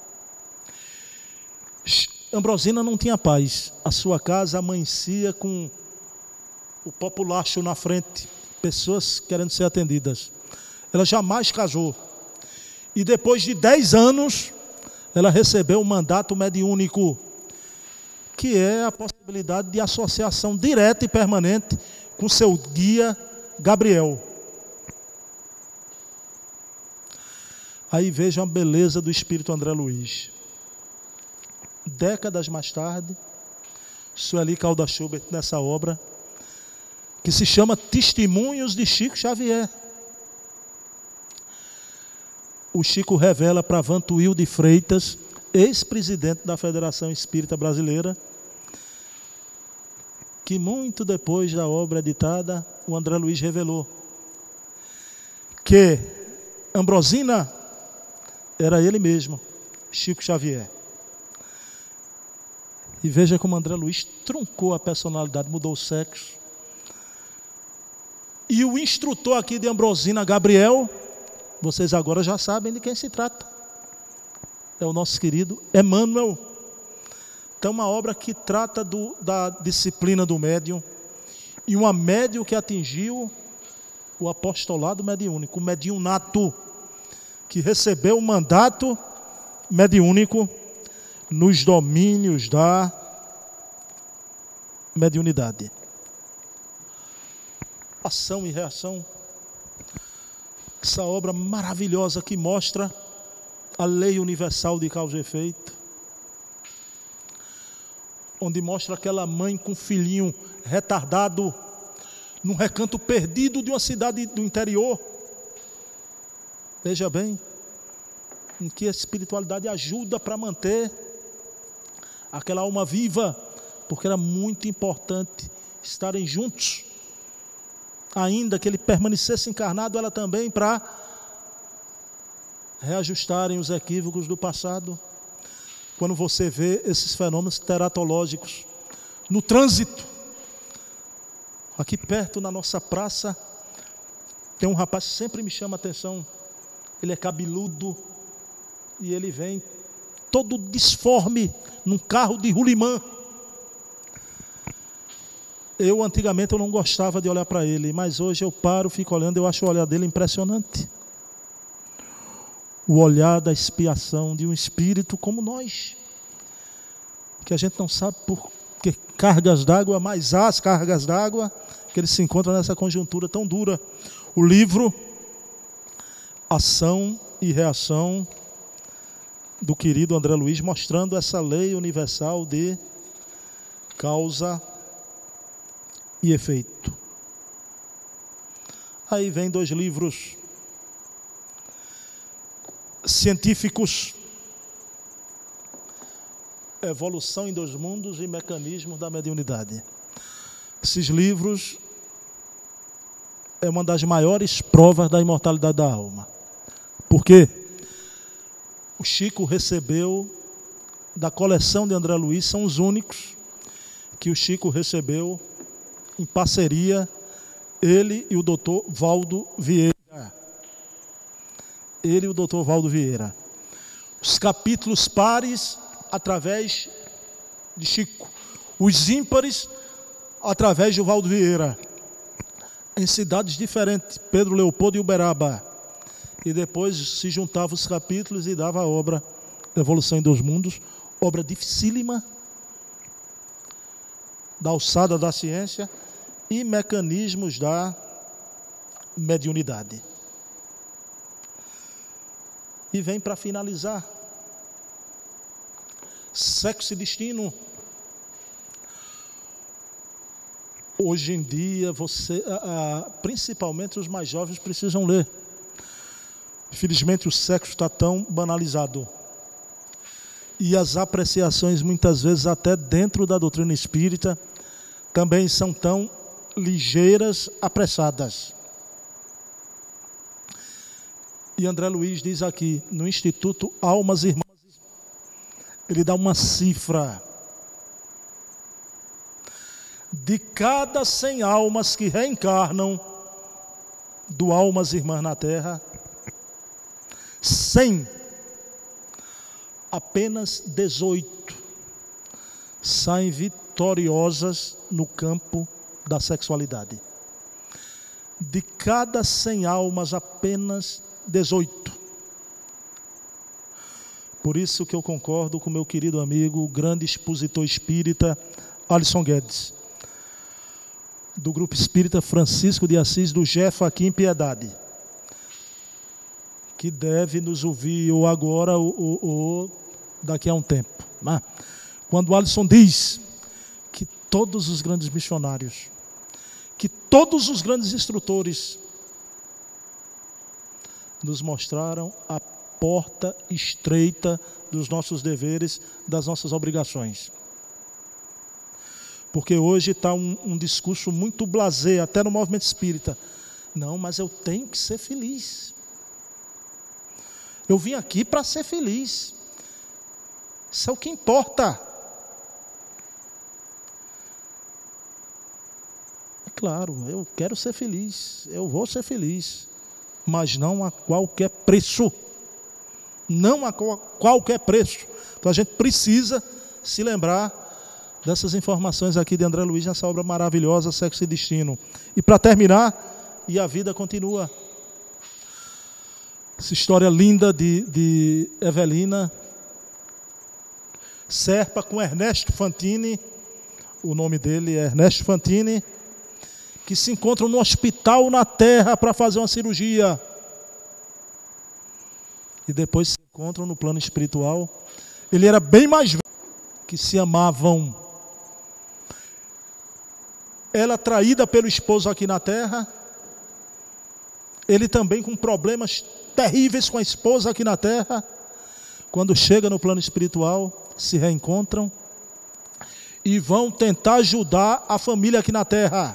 Ambrosina não tinha paz, a sua casa amanhecia com o populacho na frente, pessoas querendo ser atendidas. Ela jamais casou. E depois de 10 anos, ela recebeu um mandato mediúnico, que é a possibilidade de associação direta e permanente com seu guia Gabriel. Aí vejam a beleza do espírito André Luiz. Décadas mais tarde, Sueli Caldas Schubert, nessa obra, que se chama Testemunhos de Chico Xavier. O Chico revela para Vantuil de Freitas, ex-presidente da Federação Espírita Brasileira, que muito depois da obra editada, o André Luiz revelou que Ambrosina era ele mesmo, Chico Xavier. E veja como André Luiz truncou a personalidade, mudou o sexo. E o instrutor aqui de Ambrosina, Gabriel, vocês agora já sabem de quem se trata. É o nosso querido Emmanuel. Então, uma obra que trata da disciplina do médium, e uma médium que atingiu o apostolado mediúnico, o medium nato, que recebeu o mandato mediúnico nos domínios da mediunidade. Ação e reação. Essa obra maravilhosa que mostra a lei universal de causa e efeito, onde mostra aquela mãe com um filhinho retardado num recanto perdido de uma cidade do interior. Veja bem, em que a espiritualidade ajuda para manter aquela alma viva, porque era muito importante estarem juntos, ainda que ele permanecesse encarnado, ela também, para reajustarem os equívocos do passado. Quando você vê esses fenômenos teratológicos no trânsito, aqui perto na nossa praça, tem um rapaz que sempre me chama a atenção. Ele é cabeludo e ele vem todo disforme num carro de rolimã. Antigamente eu não gostava de olhar para ele, mas hoje eu paro, fico olhando, eu acho o olhar dele impressionante. O olhar da expiação de um espírito como nós, que a gente não sabe por que cargas d'água, mas as cargas d'água, que ele se encontra nessa conjuntura tão dura. O livro Ação e Reação, do querido André Luiz, mostrando essa lei universal de causa e efeito. Aí vem 2 livros científicos: Evolução em 2 Mundos e Mecanismos da Mediunidade. Esses livros é uma das maiores provas da imortalidade da alma. Por quê? O Chico recebeu da coleção de André Luiz, são os únicos que o Chico recebeu em parceria, ele e o doutor Valdo Vieira. Ele e o doutor Valdo Vieira. Os capítulos pares, através de Chico. Os ímpares, através de Valdo Vieira. Em cidades diferentes, Pedro Leopoldo e Uberaba. E depois se juntavam os capítulos e dava a obra Evolução em Dois Mundos, obra dificílima, da alçada da ciência e mecanismos da mediunidade. E vem para finalizar, Sexo e Destino. Hoje em dia, principalmente os mais jovens precisam ler. Infelizmente o sexo está tão banalizado. E as apreciações, muitas vezes, até dentro da doutrina espírita, também são tão ligeiras, apressadas. E André Luiz diz aqui, no Instituto Almas Irmãs, ele dá uma cifra. De cada 100 almas que reencarnam do Almas Irmãs na Terra, 100, apenas 18 saem vitoriosas no campo da sexualidade. De cada 100 almas, apenas 18. Por isso que eu concordo com meu querido amigo, o grande expositor espírita, Alisson Guedes, do Grupo Espírita Francisco de Assis, do Jefaquim Piedade, que deve nos ouvir ou agora ou daqui a um tempo. Né? Quando o Alisson diz que todos os grandes missionários, que todos os grandes instrutores nos mostraram a porta estreita dos nossos deveres, das nossas obrigações. Porque hoje está um discurso muito blasé, até no movimento espírita. Não, mas eu tenho que ser feliz. Eu vim aqui para ser feliz. Isso é o que importa. É claro, eu quero ser feliz. Eu vou ser feliz. Mas não a qualquer preço. Não a qualquer preço. Então a gente precisa se lembrar dessas informações aqui de André Luiz nessa obra maravilhosa, Sexo e Destino. E para terminar, e a vida continua. Essa história linda de Evelina Serpa com Ernesto Fantini, o nome dele é Ernesto Fantini, que se encontram no hospital na Terra para fazer uma cirurgia. E depois se encontram no plano espiritual. Ele era bem mais velho, que se amavam. Ela traída pelo esposo aqui na Terra, ele também com problemas terríveis com a esposa aqui na Terra. Quando chega no plano espiritual, se reencontram e vão tentar ajudar a família aqui na Terra.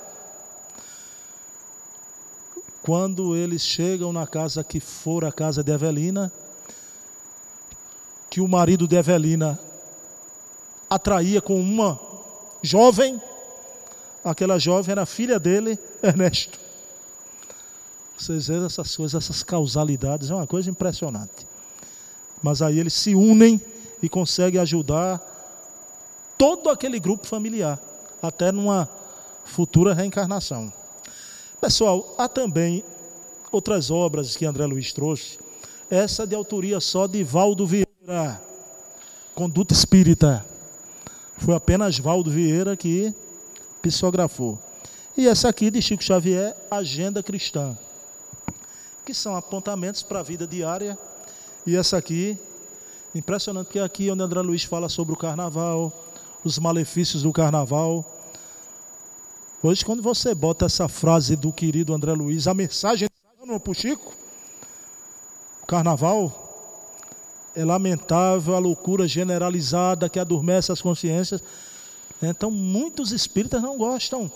Quando eles chegam na casa que for a casa de Evelina, que o marido de Evelina atraía com uma jovem, aquela jovem era filha dele, Ernesto. Vocês veem essas coisas, essas causalidades, é uma coisa impressionante. Mas aí eles se unem e conseguem ajudar todo aquele grupo familiar, até numa futura reencarnação. Pessoal, há também outras obras que André Luiz trouxe, essa de autoria só de Valdo Vieira, Conduta Espírita. Foi apenas Valdo Vieira que psicografou. E essa aqui de Chico Xavier, Agenda Cristã, que são apontamentos para a vida diária. E essa aqui, impressionante, porque aqui onde André Luiz fala sobre o carnaval, os malefícios do carnaval. Hoje, quando você bota essa frase do querido André Luiz, a mensagem para o Chico, o carnaval é lamentável, a loucura generalizada que adormece as consciências. Então, muitos espíritas não gostam.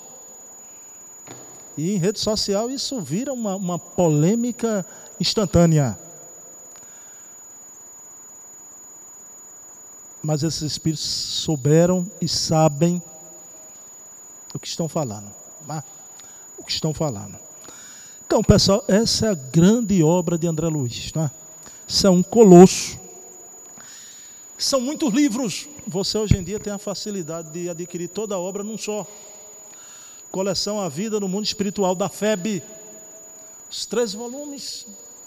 E em rede social isso vira uma polêmica instantânea. Mas esses espíritos souberam e sabem o que estão falando. né? O que estão falando. Então, pessoal, essa é a grande obra de André Luiz, né? Isso é um colosso. São muitos livros. Você hoje em dia tem a facilidade de adquirir toda a obra num só. Coleção A Vida no Mundo Espiritual, da FEB. Os 3 volumes.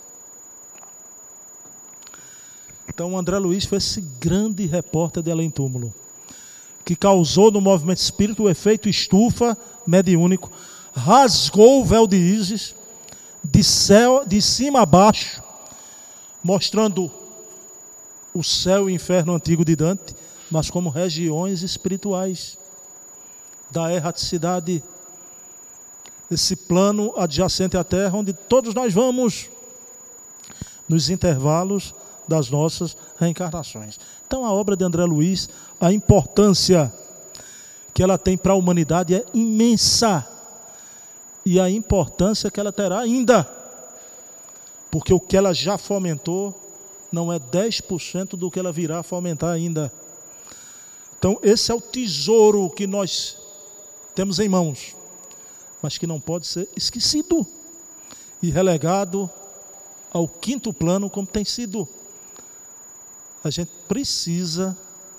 Então, André Luiz foi esse grande repórter de além-túmulo, que causou no movimento espírita o efeito estufa mediúnico, rasgou o véu de Ísis, de cima a baixo, mostrando o céu e o inferno antigo de Dante, mas como regiões espirituais da erraticidade, esse plano adjacente à Terra, onde todos nós vamos nos intervalos das nossas reencarnações. Então, a obra de André Luiz, a importância que ela tem para a humanidade é imensa, e a importância que ela terá ainda, porque o que ela já fomentou não é 10% do que ela virá a fomentar ainda. Então, esse é o tesouro que nós temos em mãos, mas que não pode ser esquecido e relegado ao 5º plano, como tem sido. A gente precisa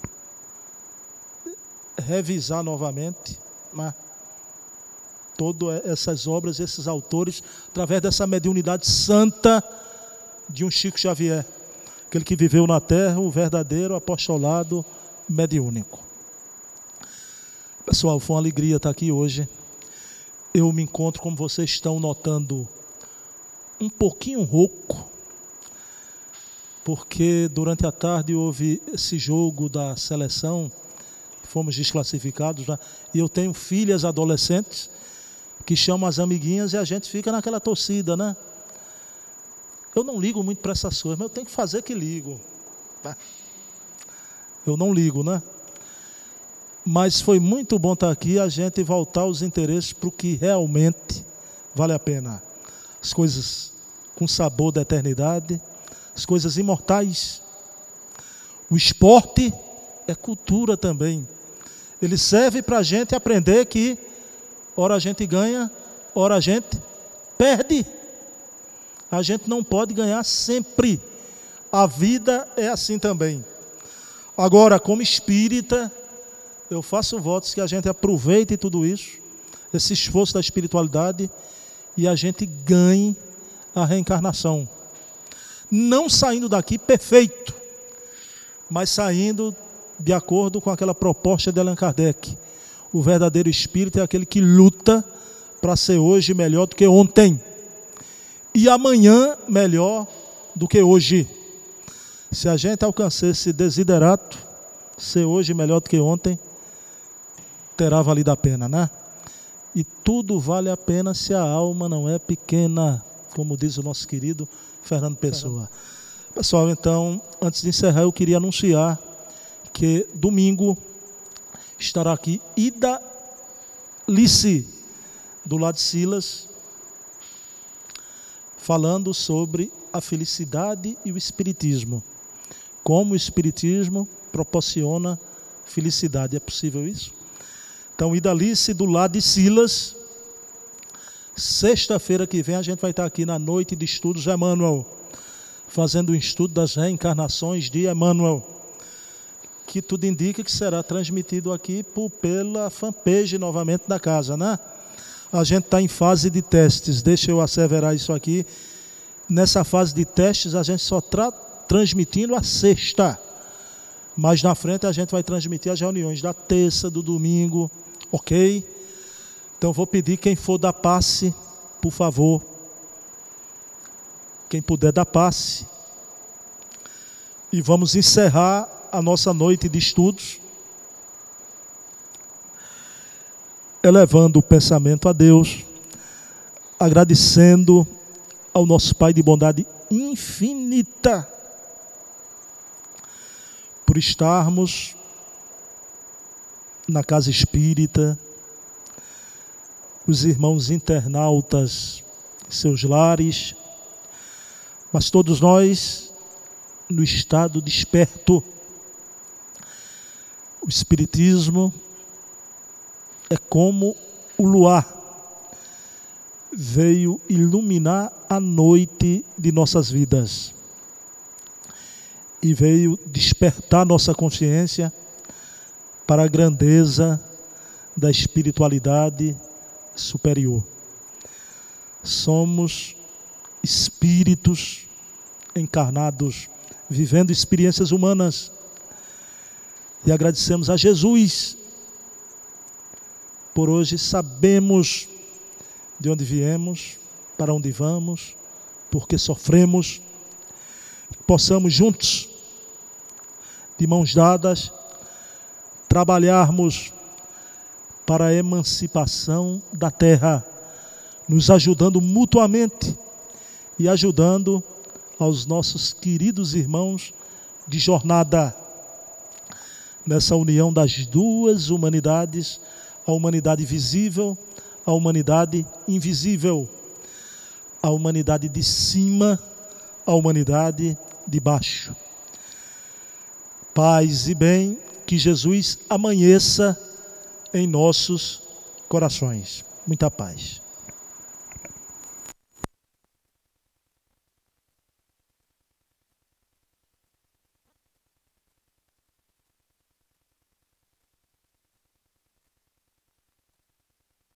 revisar novamente, né, todas essas obras, esses autores, através dessa mediunidade santa de um Chico Xavier, aquele que viveu na Terra o verdadeiro apostolado mediúnico. Pessoal, foi uma alegria estar aqui hoje. Eu me encontro, como vocês estão notando, um pouquinho rouco, porque durante a tarde houve esse jogo da seleção, fomos desclassificados, né? E eu tenho filhas adolescentes que chamam as amiguinhas e a gente fica naquela torcida, né? Eu não ligo muito para essas coisas, mas eu tenho que fazer que ligo. Eu não ligo, né? Mas foi muito bom estar aqui, a gente voltar os interesses para o que realmente vale a pena. As coisas com sabor da eternidade, as coisas imortais. O esporte é cultura também. Ele serve para a gente aprender que ora a gente ganha, ora a gente perde. A gente não pode ganhar sempre. A vida é assim também. Agora, como espírita, eu faço votos que a gente aproveite tudo isso, esse esforço da espiritualidade, e a gente ganhe a reencarnação. Não saindo daqui perfeito, mas saindo de acordo com aquela proposta de Allan Kardec. O verdadeiro espírito é aquele que luta para ser hoje melhor do que ontem, e amanhã melhor do que hoje. Se a gente alcançar esse desiderato, ser hoje melhor do que ontem, terá valido a pena, né? E tudo vale a pena se a alma não é pequena, como diz o nosso querido Fernando Pessoa. Pessoal, então, antes de encerrar, eu queria anunciar que domingo estará aqui Ida Lice, do lado de Silas, falando sobre a felicidade e o espiritismo. Como o espiritismo proporciona felicidade. É possível isso? Então, Ida Lice, do lado de Silas. Sexta-feira que vem a gente vai estar aqui na noite de estudos Emmanuel, fazendo o estudo das reencarnações de Emmanuel, que tudo indica que será transmitido aqui pela fanpage novamente da casa, né? A gente está em fase de testes, deixa eu asseverar isso aqui. Nessa fase de testes a gente só está transmitindo a sexta, mas na frente a gente vai transmitir as reuniões da terça, do domingo, ok? Então vou pedir quem for dar passe, por favor, quem puder dar passe, e vamos encerrar a nossa noite de estudos, elevando o pensamento a Deus, agradecendo ao nosso Pai de bondade infinita, por estarmos na casa espírita, os irmãos internautas, seus lares, mas todos nós no estado desperto. O espiritismo é como o luar. veio iluminar a noite de nossas vidas e veio despertar nossa consciência para a grandeza da espiritualidade superior. Somos espíritos encarnados, vivendo experiências humanas, e agradecemos a Jesus por hoje. Sabemos de onde viemos, para onde vamos, porque sofremos. Possamos juntos, de mãos dadas, trabalharmos para a emancipação da terra, nos ajudando mutuamente e ajudando aos nossos queridos irmãos de jornada, nessa união das duas humanidades, a humanidade visível, a humanidade invisível, a humanidade de cima, a humanidade de baixo. Paz e bem, que Jesus amanheça em nossos corações. Muita paz.